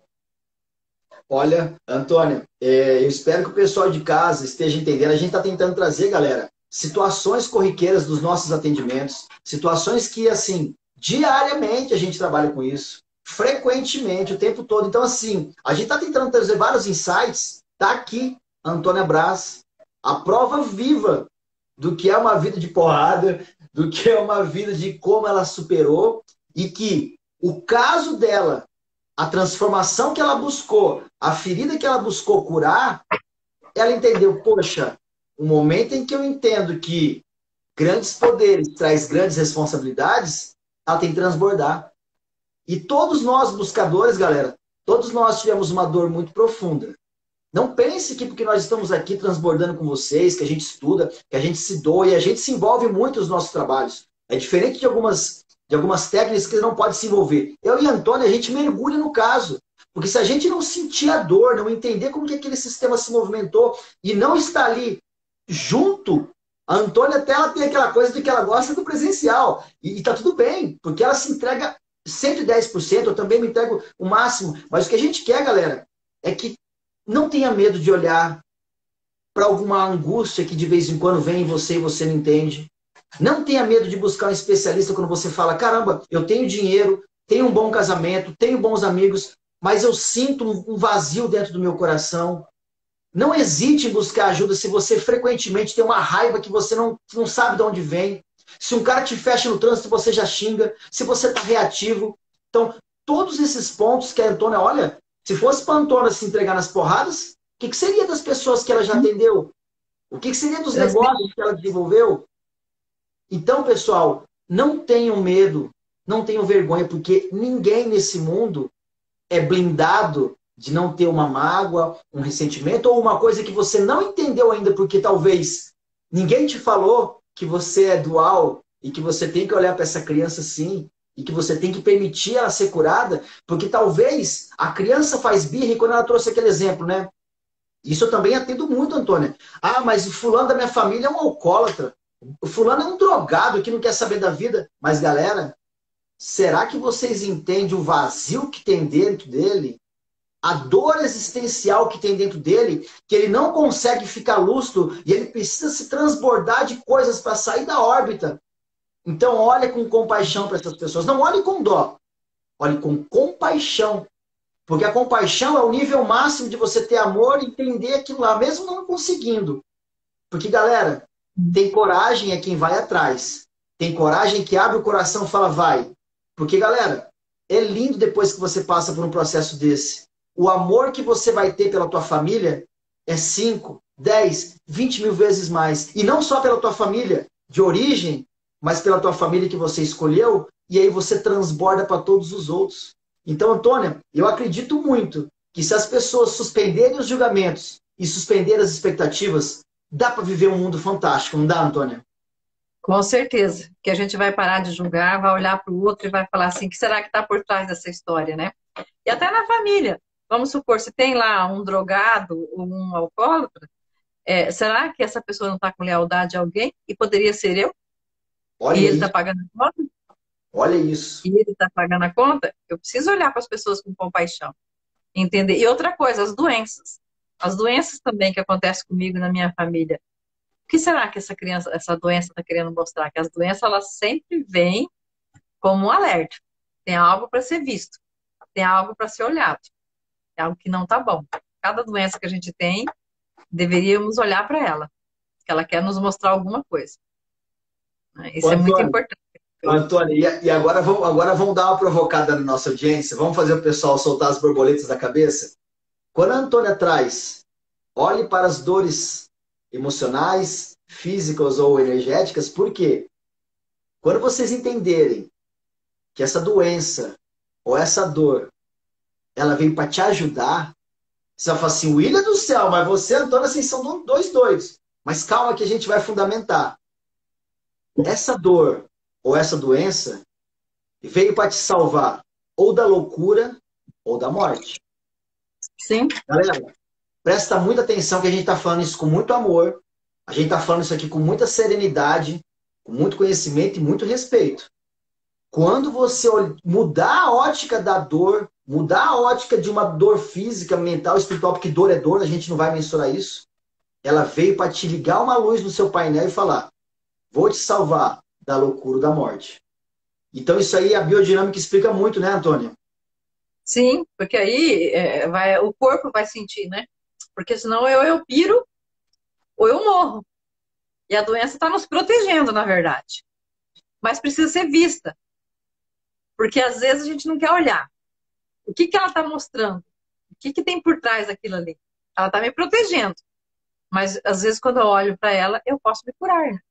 Olha, Antônia, eu espero que o pessoal de casa esteja entendendo. A gente está tentando trazer, galera, situações corriqueiras dos nossos atendimentos, situações que, assim, diariamente a gente trabalha com isso, frequentemente, o tempo todo. Então, assim, a gente está tentando trazer vários insights. Está aqui, Antônia Brás, a prova viva do que é uma vida de porrada, do que é uma vida de como ela superou e que o caso dela, a transformação que ela buscou, a ferida que ela buscou curar, ela entendeu, poxa, o momento em que eu entendo que grandes poderes traz grandes responsabilidades, ela tem que transbordar. E todos nós buscadores, galera, todos nós tivemos uma dor muito profunda. Não pense que porque nós estamos aqui transbordando com vocês, que a gente estuda, que a gente se doa e a gente se envolve muito nos nossos trabalhos. É diferente de algumas técnicas que não pode se envolver. Eu e a Antônia, a gente mergulha no caso. Porque se a gente não sentir a dor, não entender como que aquele sistema se movimentou e não estar ali junto, a Antônia até ela tem aquela coisa de que ela gosta do presencial. E tá tudo bem, porque ela se entrega 110%, eu também me entrego o máximo. Mas o que a gente quer, galera, é que não tenha medo de olhar para alguma angústia que de vez em quando vem em você e você não entende. Não tenha medo de buscar um especialista quando você fala, caramba, eu tenho dinheiro, tenho um bom casamento, tenho bons amigos, mas eu sinto um vazio dentro do meu coração. Não hesite em buscar ajuda se você frequentemente tem uma raiva que você não sabe de onde vem. Se um cara te fecha no trânsito, você já xinga. Se você está reativo. Então, todos esses pontos que a Antônia, olha, se fosse para a Antônia se entregar nas porradas, que seria das pessoas que ela já atendeu? O que seria dos negócios que ela desenvolveu? Então, pessoal, não tenham medo, não tenham vergonha, porque ninguém nesse mundo é blindado de não ter uma mágoa, um ressentimento ou uma coisa que você não entendeu ainda, porque talvez ninguém te falou que você é dual e que você tem que olhar para essa criança assim e que você tem que permitir ela ser curada, porque talvez a criança faz birra e quando ela trouxe aquele exemplo, né? Isso eu também atendo muito, Antônia. Ah, mas o fulano da minha família é um alcoólatra. O fulano é um drogado que não quer saber da vida. Mas, galera, será que vocês entendem o vazio que tem dentro dele? A dor existencial que tem dentro dele, que ele não consegue ficar lúcido e ele precisa se transbordar de coisas para sair da órbita. Então, olhe com compaixão para essas pessoas. Não olhe com dó. Olhe com compaixão. Porque a compaixão é o nível máximo de você ter amor e entender aquilo lá, mesmo não conseguindo. Porque, galera, tem coragem é quem vai atrás. Tem coragem que abre o coração e fala, vai. Porque, galera, é lindo depois que você passa por um processo desse. O amor que você vai ter pela tua família é 5, 10, 20 mil vezes mais. E não só pela tua família de origem, mas pela tua família que você escolheu. E aí você transborda para todos os outros. Então, Antônia, eu acredito muito que se as pessoas suspenderem os julgamentos e suspenderem as expectativas, dá para viver um mundo fantástico, não dá, Antônia? Com certeza, que a gente vai parar de julgar, vai olhar para o outro e vai falar assim, o que será que está por trás dessa história, né? E até na família. Vamos supor, se tem lá um drogado ou um alcoólatra, será que essa pessoa não está com lealdade a alguém? E poderia ser eu? Olha E ele está isso, pagando a conta? olha isso. E ele está pagando a conta? Eu preciso olhar para as pessoas com compaixão, entender? E outra coisa, as doenças. As doenças também que acontecem comigo na minha família. O que será que essa criança, essa doença está querendo mostrar? Que as doenças, elas sempre vêm como um alerta. Tem algo para ser visto. Tem algo para ser olhado. Tem algo que não está bom. Cada doença que a gente tem, deveríamos olhar para ela. Que ela quer nos mostrar alguma coisa. Ô, Isso é muito Antônia, importante. Antônia, e agora vamos dar uma provocada na nossa audiência? Vamos fazer o pessoal soltar as borboletas da cabeça? Quando a Antônia traz, olhe para as dores emocionais, físicas ou energéticas, por quê? Quando vocês entenderem que essa doença ou essa dor, ela veio para te ajudar, você vai falar assim, William do céu, mas você, Antônia, vocês são dois doidos. Mas calma que a gente vai fundamentar. Essa dor ou essa doença veio para te salvar ou da loucura ou da morte. Sim. Galera, presta muita atenção que a gente está falando isso com muito amor, a gente está falando isso aqui com muita serenidade, com muito conhecimento e muito respeito. Quando você mudar a ótica da dor, mudar a ótica de uma dor física, mental, espiritual, porque dor é dor, a gente não vai mensurar isso, ela veio para te ligar uma luz no seu painel e falar, vou te salvar da loucura ou da morte. Então isso aí a biodinâmica explica muito, né, Antônia? Sim, porque aí o corpo vai sentir, né? Porque senão eu piro ou eu morro. E a doença está nos protegendo, na verdade. Mas precisa ser vista. Porque às vezes a gente não quer olhar. O que ela está mostrando? O que tem por trás daquilo ali? Ela está me protegendo. Mas às vezes quando eu olho para ela, eu posso me curar, né?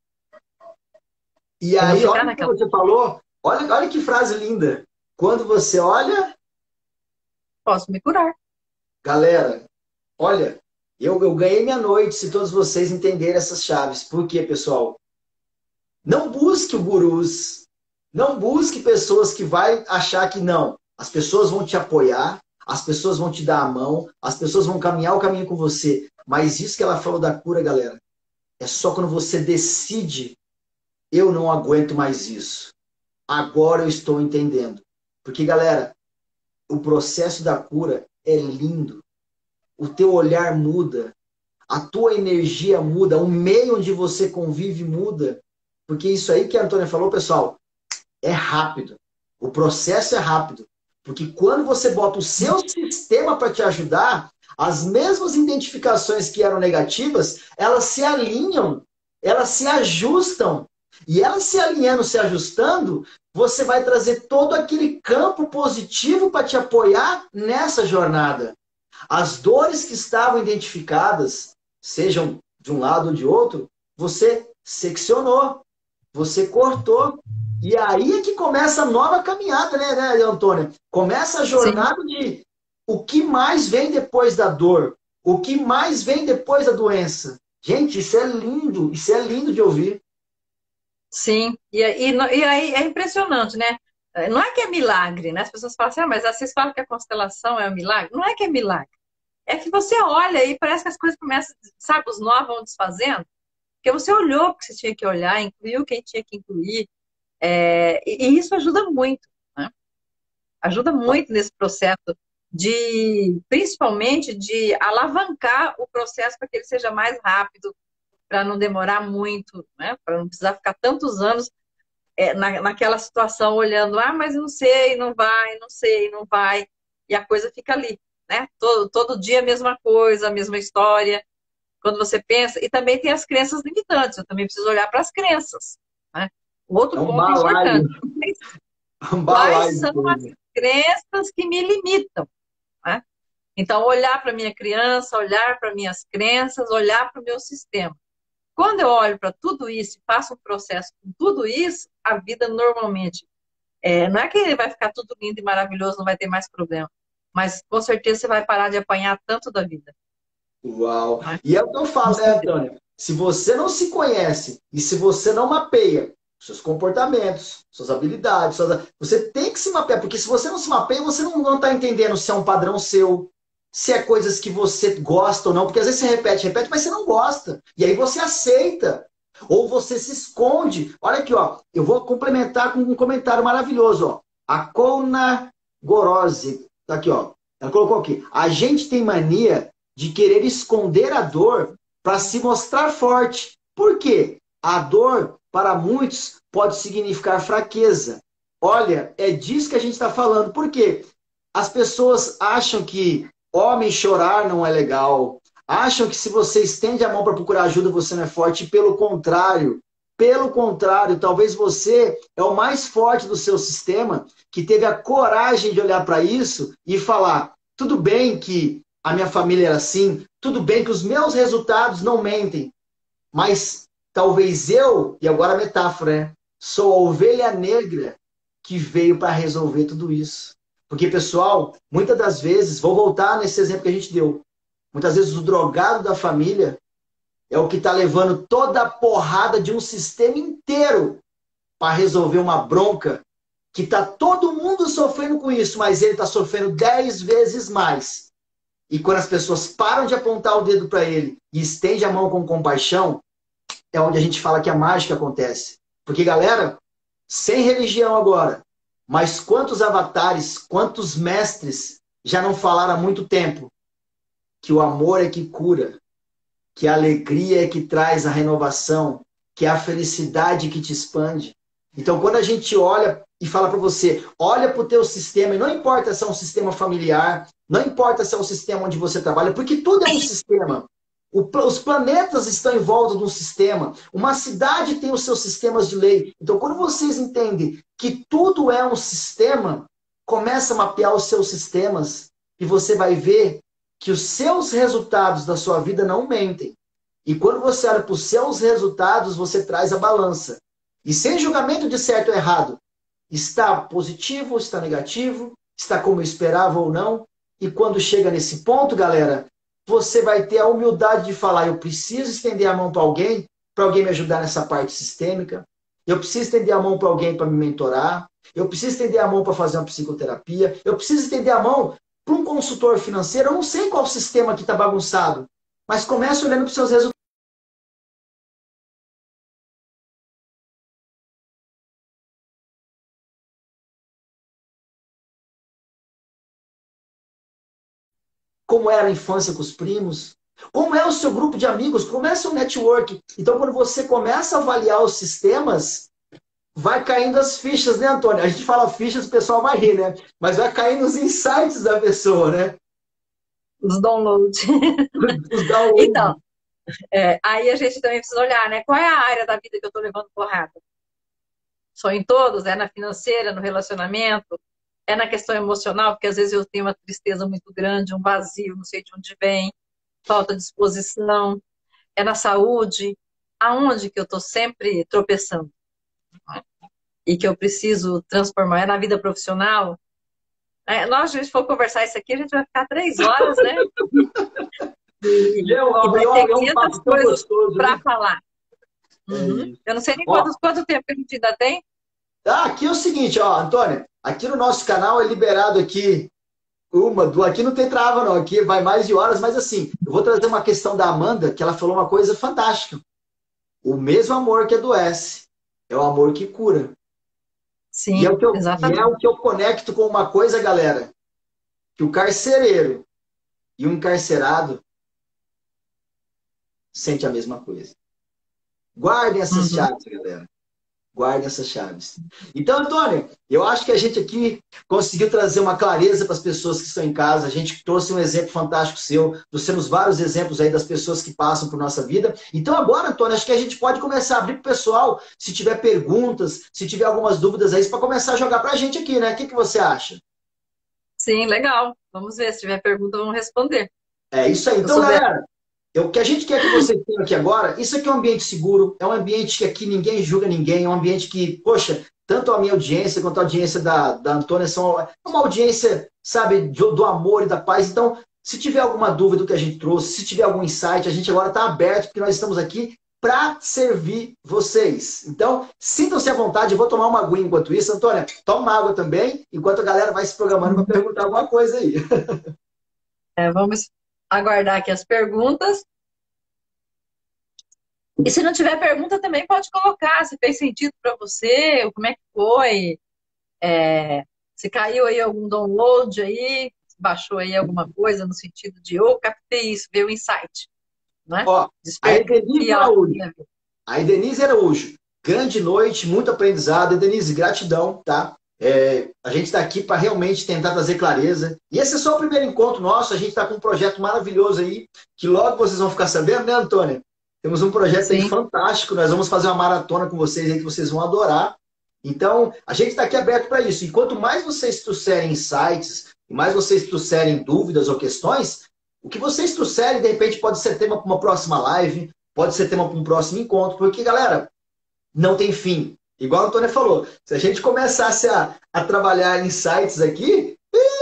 E Eu não aí, ficar olha o que naquela. você falou, olha que frase linda. Quando você olha, Posso me curar. galera, olha, eu ganhei minha noite se todos vocês entenderem essas chaves. Por quê, pessoal? Não busque o gurus, não busque pessoas que vai achar que não. As pessoas vão te apoiar, as pessoas vão te dar a mão, as pessoas vão caminhar o caminho com você. Mas isso que ela falou da cura, galera, é só quando você decide, eu não aguento mais isso. Agora eu estou entendendo. Porque, galera, o processo da cura é lindo. O teu olhar muda. a tua energia muda, o meio onde você convive muda. Porque isso aí que a Antônia falou, pessoal, é rápido. O processo é rápido. Porque quando você bota o seu sistema para te ajudar, as mesmas identificações que eram negativas, elas se alinham, elas se ajustam. E elas se alinhando, se ajustando, você vai trazer todo aquele campo positivo para te apoiar nessa jornada. As dores que estavam identificadas, sejam de um lado ou de outro, você seccionou, você cortou. E aí é que começa a nova caminhada, né, Antônia? Começa a Sim, jornada de o que mais vem depois da dor, o que mais vem depois da doença. Gente, isso é lindo de ouvir. sim. E aí é impressionante, né? Não é que é milagre, né? As pessoas falam assim, ah, mas vocês falam que a constelação é um milagre. Não é que é milagre. É que você olha e parece que as coisas começam, sabe, os nós vão desfazendo, porque você olhou o que você tinha que olhar, incluiu quem tinha que incluir, e isso ajuda muito, né? Ajuda muito nesse processo principalmente de alavancar o processo para que ele seja mais rápido, para não demorar muito, né? Para não precisar ficar tantos anos naquela situação olhando, ah, mas não sei, não vai, não sei, não vai, e a coisa fica ali, né? Todo dia a mesma coisa, a mesma história. Quando você pensa, e também tem as crenças limitantes, eu também preciso olhar para as crenças, né? É Outro um ponto balaio, importante, um quais balaio de são as coisa. crenças que me limitam, né? Então, olhar para minha criança, olhar para minhas crenças, olhar para o meu sistema. Quando eu olho para tudo isso e faço um processo com tudo isso, a vida normalmente, não é que vai ficar tudo lindo e maravilhoso, não vai ter mais problema, mas com certeza você vai parar de apanhar tanto da vida, Uau! né? E é o que eu falo, né, Antônio? Se você não se conhece e se você não mapeia seus comportamentos, suas habilidades, você tem que se mapear, porque se você não se mapeia, você não está entendendo se é um padrão seu, se é coisas que você gosta ou não, porque às vezes você repete, repete, mas você não gosta. E aí você aceita. Ou você se esconde. Olha aqui, ó. Eu vou complementar com um comentário maravilhoso, ó. A Kona Gorose, tá aqui, ó. Ela colocou aqui. A gente tem mania de querer esconder a dor para se mostrar forte. Por quê? A dor, para muitos, pode significar fraqueza. Olha, é disso que a gente está falando. Por quê? As pessoas acham que homem chorar não é legal. Acham que se você estende a mão para procurar ajuda, você não é forte. Pelo contrário, talvez você é o mais forte do seu sistema que teve a coragem de olhar para isso e falar: tudo bem que a minha família era assim, tudo bem que os meus resultados não mentem, mas talvez eu, e agora a metáfora, né? Sou a ovelha negra que veio para resolver tudo isso. Porque, pessoal, muitas das vezes, vou voltar nesse exemplo que a gente deu, muitas vezes o drogado da família é o que está levando toda a porrada de um sistema inteiro para resolver uma bronca que está todo mundo sofrendo com isso, mas ele está sofrendo 10 vezes mais. E quando as pessoas param de apontar o dedo para ele e estende a mão com compaixão, é onde a gente fala que a mágica acontece. Porque, galera, sem religião agora, mas quantos avatares, quantos mestres já não falaram há muito tempo que o amor é que cura, que a alegria é que traz a renovação, que é a felicidade que te expande. Então, quando a gente olha e fala para você, olha para o teu sistema, e não importa se é um sistema familiar, não importa se é um sistema onde você trabalha, porque tudo é um sistema. Os planetas estão em volta de um sistema. Uma cidade tem os seus sistemas de lei. Então, quando vocês entendem que tudo é um sistema, começa a mapear os seus sistemas e você vai ver que os seus resultados da sua vida não mentem. E quando você olha para os seus resultados, você traz a balança. E sem julgamento de certo ou errado, está positivo, está negativo, está como eu esperava ou não. E quando chega nesse ponto, galera, você vai ter a humildade de falar: eu preciso estender a mão para alguém me ajudar nessa parte sistêmica. Eu preciso estender a mão para alguém para me mentorar. Eu preciso estender a mão para fazer uma psicoterapia. Eu preciso estender a mão para um consultor financeiro. Eu não sei qual sistema que está bagunçado, mas comece olhando para os seus resultados. Como era a infância com os primos, Como é o seu grupo de amigos? Como é o seu network? Então, quando você começa a avaliar os sistemas, vai caindo as fichas, né, Antônio? A gente fala fichas, o pessoal vai rir, né? Mas vai caindo os insights da pessoa, né? Os downloads. Os downloads. Então, aí a gente também precisa olhar, né? Qual é a área da vida que eu estou levando porrada? Só em todos? É na financeira, no relacionamento? É na questão emocional? Porque às vezes eu tenho uma tristeza muito grande, um vazio, não sei de onde vem, falta de disposição. É na saúde? Aonde que eu estou sempre tropeçando? E que eu preciso transformar? É na vida profissional? Nós, se a gente for conversar isso aqui, a gente vai ficar 3 horas, né? E vai ter É um 500 papo tão coisas gostoso, para né? falar. É Uhum. isso. Eu não sei nem Ó, quanto tempo que a gente ainda tem. aqui é o seguinte, ó, Antônio, aqui no nosso canal é liberado aqui aqui não tem trava não, aqui vai mais de horas, mas assim, eu vou trazer uma questão da Amanda, que ela falou uma coisa fantástica. O mesmo amor que adoece é o amor que cura. E é Sim, o que é exatamente. o que eu conecto com uma coisa, galera, que o carcereiro e o encarcerado sente a mesma coisa. Guardem essas Uhum. chaves, galera. Guardem essas chaves. Então, Antônio, eu acho que a gente aqui conseguiu trazer uma clareza para as pessoas que estão em casa. A gente trouxe um exemplo fantástico seu. Trouxemos vários exemplos aí das pessoas que passam por nossa vida. Então, agora, Antônio, acho que a gente pode começar a abrir para o pessoal, se tiver perguntas, se tiver algumas dúvidas aí, para começar a jogar para a gente aqui, né? O que você acha? Sim, legal. Vamos ver. Se tiver pergunta, vamos responder. É isso aí. Eu Então, souber. galera, o que a gente quer que vocês tenham aqui agora, isso aqui é um ambiente seguro, é um ambiente que aqui ninguém julga ninguém, é um ambiente que, poxa, tanto a minha audiência quanto a audiência da Antônia são uma audiência, sabe, do amor e da paz. Então, se tiver alguma dúvida do que a gente trouxe, se tiver algum insight, a gente agora está aberto, porque nós estamos aqui para servir vocês. Então, sintam-se à vontade, eu vou tomar uma aguinha enquanto isso. Antônia, toma uma água também, enquanto a galera vai se programando para perguntar alguma coisa aí. Vamos aguardar aqui as perguntas. E se não tiver pergunta, também pode colocar se fez sentido para você, como é que foi, se caiu aí algum download aí, se baixou aí alguma coisa no sentido de, captei isso, veio o insight, né? Ó, a Despertou Edenise aqui algo na Araújo. minha vida. A Denise Araújo, grande noite, muito aprendizado. Denise, gratidão, tá? A gente está aqui para realmente tentar trazer clareza. E esse é só o primeiro encontro nosso. A gente está com um projeto maravilhoso aí, que logo vocês vão ficar sabendo, né, Antônia? Temos um projeto aí Sim, fantástico. Nós vamos fazer uma maratona com vocês aí que vocês vão adorar. Então, a gente está aqui aberto para isso. E quanto mais vocês trouxerem insights, mais vocês trouxerem dúvidas ou questões, o que vocês trouxerem, de repente, pode ser tema para uma próxima live, pode ser tema para um próximo encontro, porque, galera, não tem fim. Igual a Antônia falou, se a gente começasse a trabalhar insights aqui,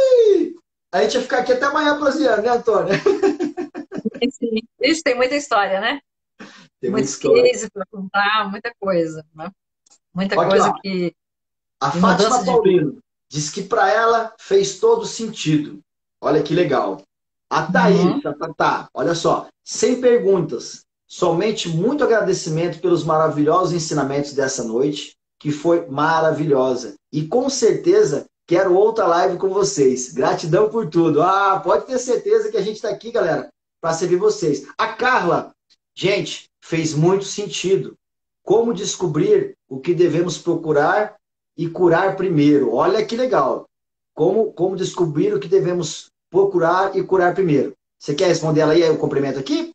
a gente ia ficar aqui até amanhã prosseando, né, Antônia? sim. Isso tem muita história, né? Tem muita Muitos história. cases para contar, muita coisa, né? Muita Aqui, coisa ó, que a de Fátima mudança de vida. Paulino diz que para ela fez todo sentido. Olha que legal. A Uhum. Thaís, a Tatá, olha só, sem perguntas, somente muito agradecimento pelos maravilhosos ensinamentos dessa noite, que foi maravilhosa. E com certeza quero outra live com vocês. Gratidão por tudo. Pode ter certeza que a gente está aqui, galera, para servir vocês. A Carla, gente, fez muito sentido. Como descobrir o que devemos procurar e curar primeiro? Olha que legal. Como descobrir o que devemos procurar e curar primeiro? Você quer responder ela aí, o complemento aqui?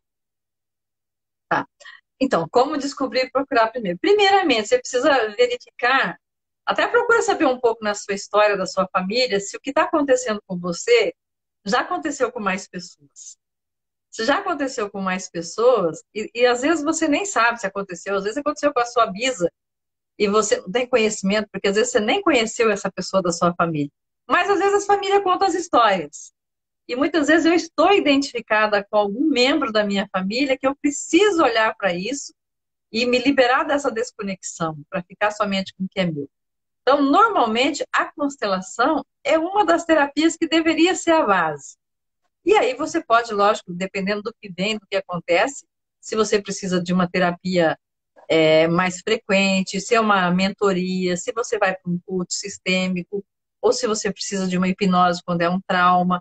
Tá. Então, como descobrir e procurar primeiro? Primeiramente, você precisa verificar, até procura saber um pouco na sua história, da sua família, se o que está acontecendo com você já aconteceu com mais pessoas. Se já aconteceu com mais pessoas, e às vezes você nem sabe se aconteceu, às vezes aconteceu com a sua bisa, e você não tem conhecimento, porque às vezes você nem conheceu essa pessoa da sua família. Mas às vezes as famílias contam as histórias. E muitas vezes eu estou identificada com algum membro da minha família que eu preciso olhar para isso e me liberar dessa desconexão, para ficar somente com o que é meu. Então, normalmente, a constelação é uma das terapias que deveria ser a base. E aí você pode, lógico, dependendo do que vem, do que acontece, se você precisa de uma terapia mais frequente, se é uma mentoria, se você vai para um coach sistêmico, ou se você precisa de uma hipnose quando é um trauma.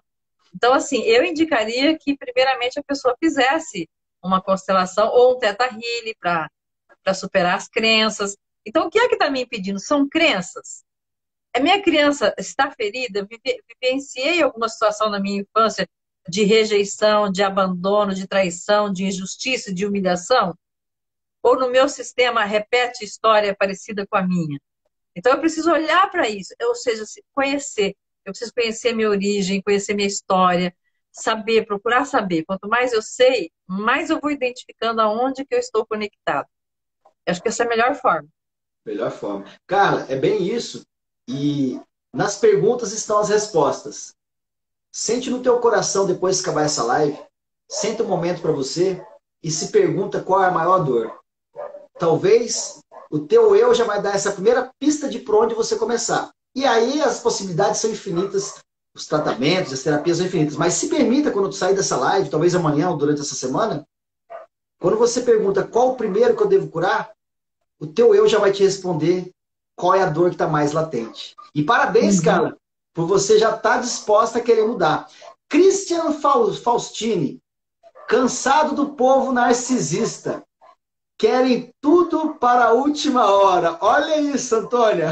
Então, assim, eu indicaria que, primeiramente, a pessoa fizesse uma constelação ou um Theta Healing para superar as crenças. Então, o que é que está me impedindo? São crenças. A minha criança está ferida, vivenciei alguma situação na minha infância de rejeição, de abandono, de traição, de injustiça, de humilhação? Ou no meu sistema repete história parecida com a minha? Então eu preciso olhar para isso, ou seja, conhecer. Eu preciso conhecer minha origem, conhecer minha história, saber, procurar saber. Quanto mais eu sei, mais eu vou identificando aonde que eu estou conectado. Eu acho que essa é a melhor forma. Melhor forma. Carla, é bem isso. E nas perguntas estão as respostas. Sente no teu coração, depois de acabar essa live, senta um momento para você e se pergunta qual é a maior dor. Talvez o teu eu já vai dar essa primeira pista de por onde você começar. E aí as possibilidades são infinitas, os tratamentos, as terapias são infinitas. Mas se permita, quando tu sair dessa live, talvez amanhã ou durante essa semana, quando você pergunta qual o primeiro que eu devo curar, o teu eu já vai te responder qual é a dor que está mais latente. E parabéns, Carla, por você já estar disposta a querer mudar. Christian Faustini, cansado do povo narcisista. Querem tudo para a última hora. Olha isso, Antônia.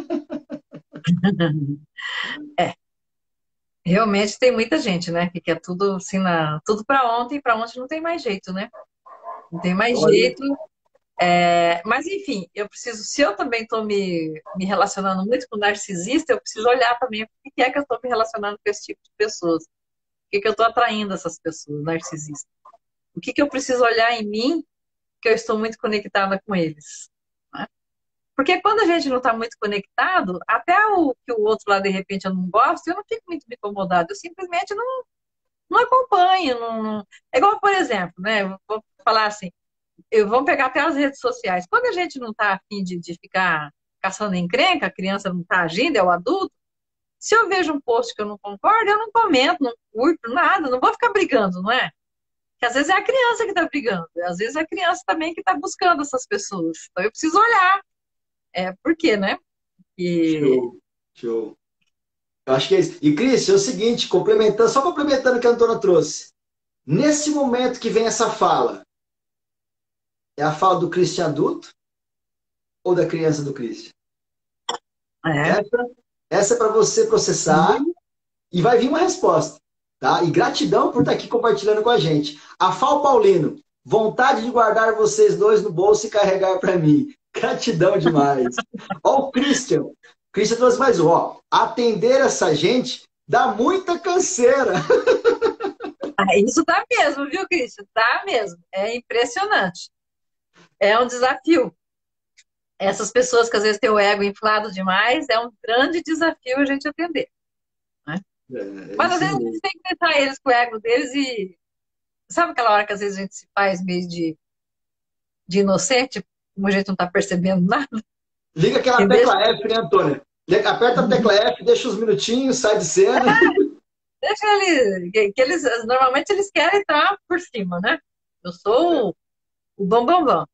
É, realmente tem muita gente, né, que quer tudo assim, tudo para ontem não tem mais jeito, né? Não tem mais Olha. jeito. Mas enfim, eu preciso, se eu também estou me relacionando muito com narcisista, eu preciso olhar também o que é que eu estou me relacionando com esse tipo de pessoas. Por que eu estou atraindo essas pessoas narcisistas? O que eu preciso olhar em mim que eu estou muito conectada com eles? Né? Porque quando a gente não está muito conectado, até o que o outro lá de repente eu não gosto, eu não fico muito incomodada, eu simplesmente não acompanho. É igual, por exemplo, né? Eu vou falar assim, vamos pegar até as redes sociais. Quando a gente não está afim de ficar caçando encrenca, a criança não está agindo, é o adulto, se eu vejo um post que eu não concordo, eu não comento, não curto, nada, não vou ficar brigando, não é? Porque às vezes é a criança que está brigando, às vezes é a criança também que está buscando essas pessoas. Então eu preciso olhar. Por quê, né? E... Show, show. Eu acho que é isso. E, Cris, é o seguinte, complementando, só complementando o que a Antônia trouxe. Nesse momento que vem essa fala, é a fala do Christian adulto ou da criança do Christian? É. Essa é para você processar e vai vir uma resposta. Tá? E gratidão por estar aqui compartilhando com a gente. A Fal Paulino, vontade de guardar vocês dois no bolso e carregar para mim. Gratidão demais. Ó, o Christian. Christian trouxe mais um. Ó, atender essa gente dá muita canseira. Isso dá mesmo, viu, Cristian? Dá mesmo. É impressionante. É um desafio. Essas pessoas que às vezes têm o ego inflado demais, é um grande desafio a gente atender. Né? Mas às vezes a gente tem que tentar eles com o ego deles e... Sabe aquela hora que às vezes a gente se faz meio de inocente, como a gente não está percebendo nada? Liga aquela tecla F, né, Antônia? Aperta a tecla F, deixa uns minutinhos, sai de cena. Deixa eles, que eles... Normalmente eles querem estar por cima, né? Eu sou o bam, bam, bam.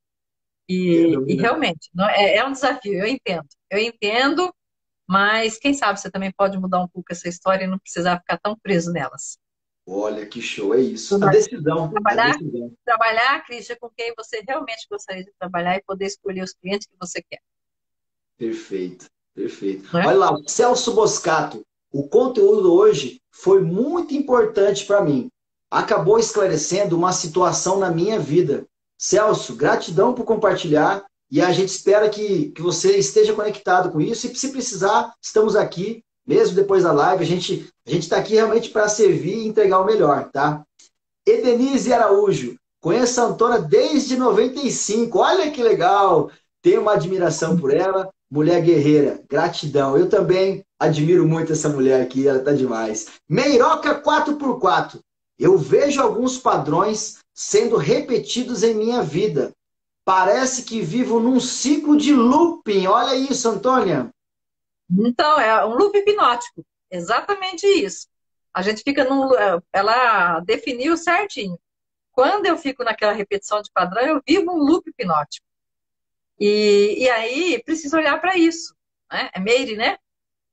E realmente, é um desafio, eu entendo. Eu entendo, mas quem sabe você também pode mudar um pouco essa história e não precisar ficar tão preso nelas. Olha que show, é isso. A decisão. Trabalhar, Cristian, com quem você realmente gostaria de trabalhar e poder escolher os clientes que você quer. Perfeito, perfeito. Olha lá, o Celso Boscato. O conteúdo hoje foi muito importante para mim. Acabou esclarecendo uma situação na minha vida. Celso, gratidão por compartilhar e a gente espera que você esteja conectado com isso e se precisar, estamos aqui, mesmo depois da live, a gente está aqui realmente para servir e entregar o melhor, tá? Edenise Araújo, conheço a Antônia desde 95, olha que legal, tenho uma admiração por ela, mulher guerreira, gratidão, eu também admiro muito essa mulher aqui, ela tá demais. Meiroca 4x4, eu vejo alguns padrões sendo repetidos em minha vida, parece que vivo num ciclo de looping, olha isso, Antônia. Então, é um loop hipnótico, exatamente isso. A gente fica num... Ela definiu certinho. Quando eu fico naquela repetição de padrão, eu vivo um loop hipnótico. E aí, preciso olhar para isso. Né? É Meire, né?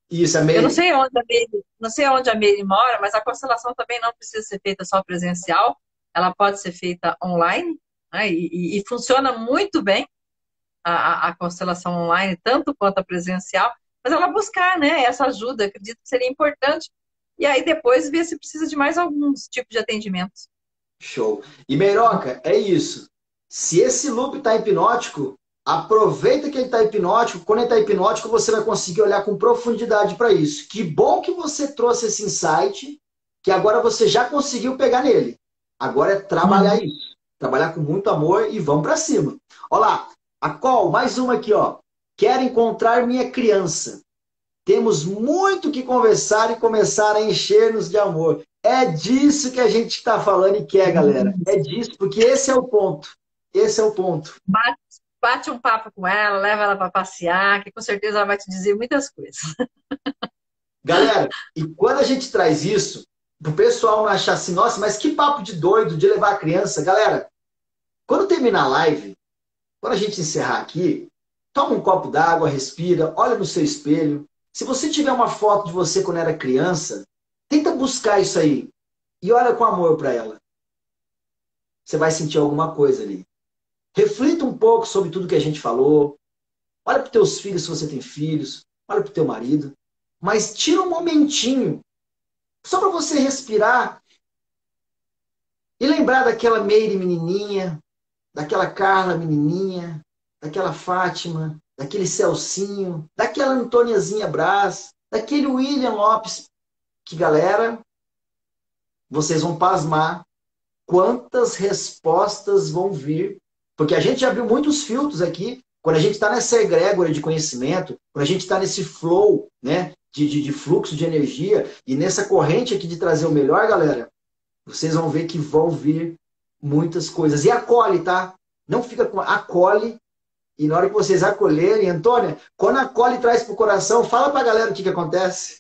Isso, a Eu não Meire. sei onde a Meire, não sei onde a Meire mora, mas a constelação também não precisa ser feita só presencial, ela pode ser feita online, né? E funciona muito bem a constelação online, tanto quanto a presencial, mas ela buscar, né, essa ajuda, acredito que seria importante, e aí depois ver se precisa de mais alguns tipos de atendimentos. Show. E Meiroca, é isso. Se esse loop está hipnótico, aproveita que ele está hipnótico. Quando ele está hipnótico, você vai conseguir olhar com profundidade para isso. Que bom que você trouxe esse insight, que agora você já conseguiu pegar nele. Agora é trabalhar Uhum. isso. Trabalhar com muito amor e vamos para cima. Olha lá, a Col, mais uma aqui, ó. Quero encontrar minha criança. Temos muito que conversar e começar a encher-nos de amor. É disso que a gente está falando e quer, galera. É disso, porque esse é o ponto. Esse é o ponto. Bate, bate um papo com ela, leva ela para passear, que com certeza ela vai te dizer muitas coisas. Galera, e quando a gente traz isso, para o pessoal não achar assim, nossa, mas que papo de doido de levar a criança. Galera, quando terminar a live, quando a gente encerrar aqui, toma um copo d'água, respira, olha no seu espelho. Se você tiver uma foto de você quando era criança, tenta buscar isso aí e olha com amor para ela. Você vai sentir alguma coisa ali. Reflita um pouco sobre tudo que a gente falou. Olha para os teus filhos, se você tem filhos. Olha para o teu marido. Mas tira um momentinho, só para você respirar e lembrar daquela Meire menininha, daquela Carla menininha, daquela Fátima, daquele Celcinho, daquela Antoniazinha Brás, daquele William Lopes. Que, galera, vocês vão pasmar quantas respostas vão vir. Porque a gente já abriu muitos filtros aqui. Quando a gente está nessa egrégora de conhecimento, quando a gente está nesse flow, né, de fluxo de energia, e nessa corrente aqui de trazer o melhor, galera, vocês vão ver que vão vir muitas coisas. E acolhe, tá? Não fica com... Acolhe, e na hora que vocês acolherem, Antônia, quando acolhe e traz para o coração, fala para a galera o que acontece.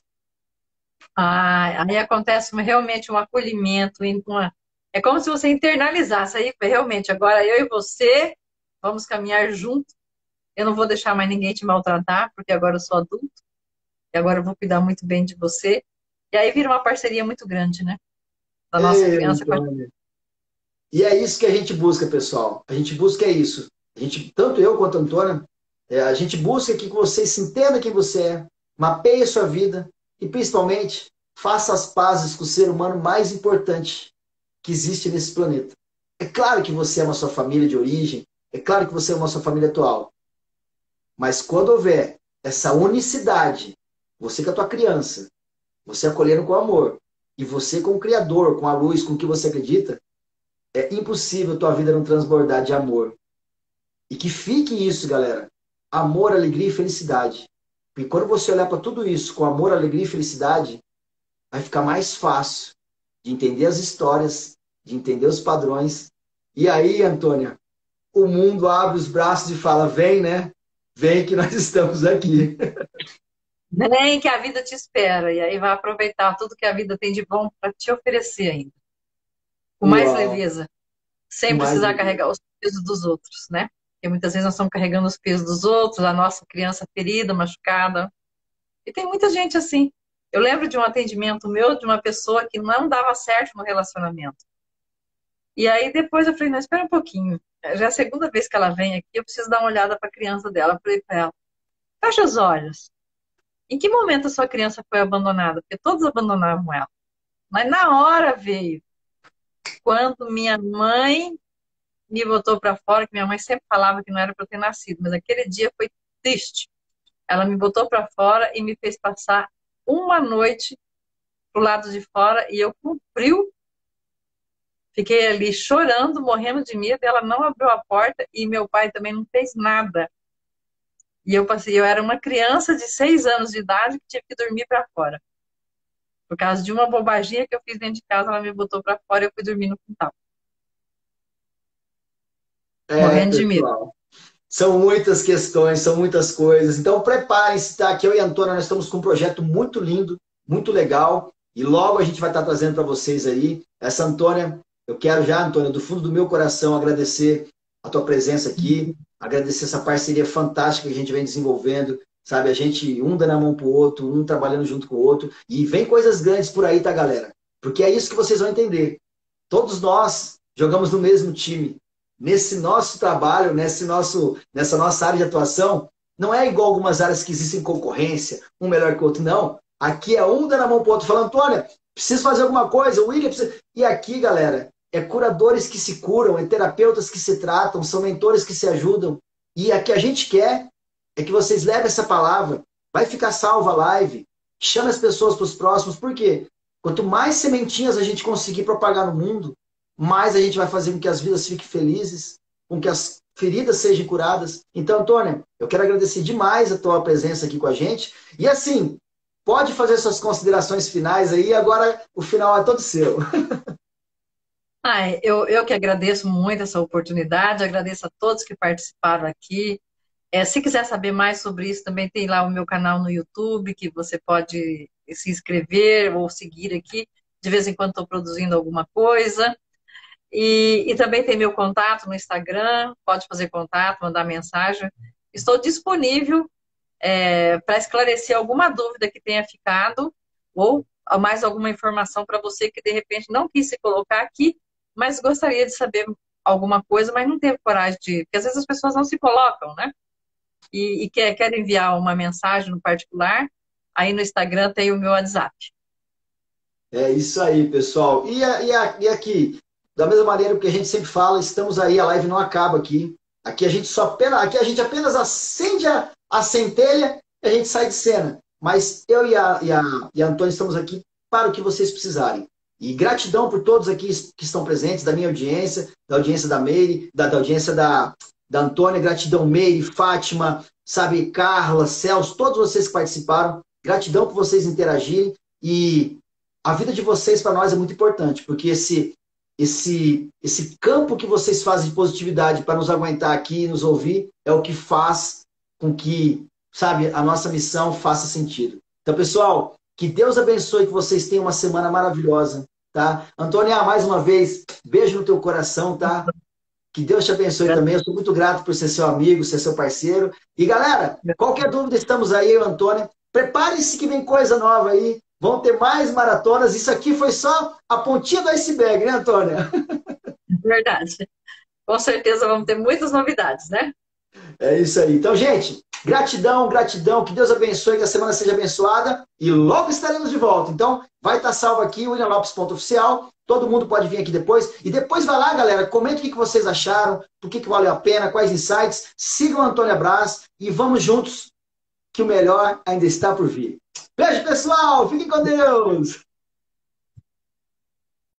Ah, aí acontece realmente um acolhimento, é como se você internalizasse aí, realmente, agora eu e você vamos caminhar junto. Eu não vou deixar mais ninguém te maltratar, porque agora eu sou adulto, e agora eu vou cuidar muito bem de você. E aí vira uma parceria muito grande, né? Da nossa Ei, criança com a... Antônia. E é isso que a gente busca, pessoal. A gente busca é isso. A gente, tanto eu quanto a Antônia, a gente busca que vocês se entendam quem você é, mapeie a sua vida e, principalmente, faça as pazes com o ser humano mais importante que existe nesse planeta. É claro que você ama a sua família de origem, é claro que você ama a sua família atual, mas quando houver essa unicidade, você com a tua criança, você acolhendo com amor, e você com o Criador, com a luz, com o que você acredita, é impossível a tua vida não transbordar de amor. E que fique isso, galera. Amor, alegria e felicidade. Porque quando você olhar para tudo isso com amor, alegria e felicidade, vai ficar mais fácil de entender as histórias, de entender os padrões. E aí, Antônia, o mundo abre os braços e fala: vem, né? Vem que nós estamos aqui. Nem que a vida te espera, e aí vai aproveitar tudo que a vida tem de bom para te oferecer ainda. Com mais Uau! leveza, Com sem mais precisar carregar os pesos dos outros, né? Porque muitas vezes nós estamos carregando os pesos dos outros, a nossa criança ferida, machucada. E tem muita gente assim. Eu lembro de um atendimento meu de uma pessoa que não dava certo no relacionamento. E aí depois eu falei, não, espera um pouquinho. Já é a segunda vez que ela vem aqui, eu preciso dar uma olhada para a criança dela. Eu falei para ela, fecha os olhos. Em que momento a sua criança foi abandonada? Porque todos abandonavam ela. Mas na hora veio. Quando minha mãe me botou para fora, que minha mãe sempre falava que não era para eu ter nascido, mas aquele dia foi triste. Ela me botou para fora e me fez passar uma noite pro lado de fora e eu com frio fiquei ali chorando, morrendo de medo. Ela não abriu a porta e meu pai também não fez nada. E eu passei, eu era uma criança de 6 anos de idade que tive que dormir para fora. Por causa de uma bobaginha que eu fiz dentro de casa, ela me botou para fora e eu fui dormir no quintal. É, Morrendo de medo. pessoal. São muitas questões, são muitas coisas. Então, preparem-se, tá? Aqui eu e a Antônia, nós estamos com um projeto muito lindo, muito legal. E logo a gente vai estar trazendo para vocês aí. Essa Antônia, eu quero já, Antônia, do fundo do meu coração, agradecer a tua presença aqui, agradecer essa parceria fantástica que a gente vem desenvolvendo. sabe? A gente um dando a mão pro outro, um trabalhando junto com o outro. E vem coisas grandes por aí, tá, galera? Porque é isso que vocês vão entender. Todos nós jogamos no mesmo time. Nesse nosso trabalho, nessa nossa área de atuação, não é igual algumas áreas que existem concorrência, um melhor que o outro, não. Aqui é um dando a mão pro outro, falando, Antônia, preciso fazer alguma coisa, o William precisa... E aqui, galera, é curadores que se curam, é terapeutas que se tratam, são mentores que se ajudam. E a que a gente quer é que vocês levem essa palavra, vai ficar salva a live, chame as pessoas para os próximos, por quê? Quanto mais sementinhas a gente conseguir propagar no mundo, mais a gente vai fazer com que as vidas fiquem felizes, com que as feridas sejam curadas. Então, Antônia, eu quero agradecer demais a tua presença aqui com a gente. E assim, pode fazer suas considerações finais aí, agora o final é todo seu. Eu que agradeço muito essa oportunidade, agradeço a todos que participaram aqui. Se quiser saber mais sobre isso, também tem lá o meu canal no YouTube, que você pode se inscrever ou seguir aqui. De vez em quando estou produzindo alguma coisa. E também tem meu contato no Instagram, pode fazer contato, mandar mensagem. Estou disponível para esclarecer alguma dúvida que tenha ficado ou mais alguma informação para você que de repente não quis se colocar aqui, mas gostaria de saber alguma coisa, mas não teve coragem de... Porque às vezes as pessoas não se colocam, né? E quer enviar uma mensagem no particular, aí no Instagram tem o meu WhatsApp. É isso aí, pessoal. E aqui, da mesma maneira que a gente sempre fala, estamos aí, a live não acaba aqui. Aqui a gente aqui a gente apenas acende a centelha e a gente sai de cena. Mas eu e a Antônia estamos aqui para o que vocês precisarem. E gratidão por todos aqui que estão presentes, da minha audiência, da audiência da Meire, da audiência da Antônia, gratidão Meire, Fátima, sabe, Carla, Celso, todos vocês que participaram. Gratidão por vocês interagirem e a vida de vocês para nós é muito importante, porque esse campo que vocês fazem de positividade para nos aguentar aqui e nos ouvir é o que faz com que, sabe, a nossa missão faça sentido. Então, pessoal, que Deus abençoe, que vocês tenham uma semana maravilhosa, tá? Antônia, mais uma vez, beijo no teu coração, tá? Que Deus te abençoe também. Eu sou muito grato por ser seu amigo, ser seu parceiro. E, galera, qualquer dúvida, estamos aí, eu e Antônia. Prepare-se que vem coisa nova aí. Vão ter mais maratonas. Isso aqui foi só a pontinha do iceberg, né, Antônia? Verdade. Com certeza vamos ter muitas novidades, né? É isso aí. Então, gente, gratidão, gratidão. Que Deus abençoe, que a semana seja abençoada. E logo estaremos de volta. Então, vai estar salvo aqui, WilliamLopes.oficial. Todo mundo pode vir aqui depois. E depois vai lá, galera. Comente o que vocês acharam, por que valeu a pena, quais insights. Sigam a Antônia Brás e vamos juntos, que o melhor ainda está por vir. Beijo, pessoal. Fiquem com Deus.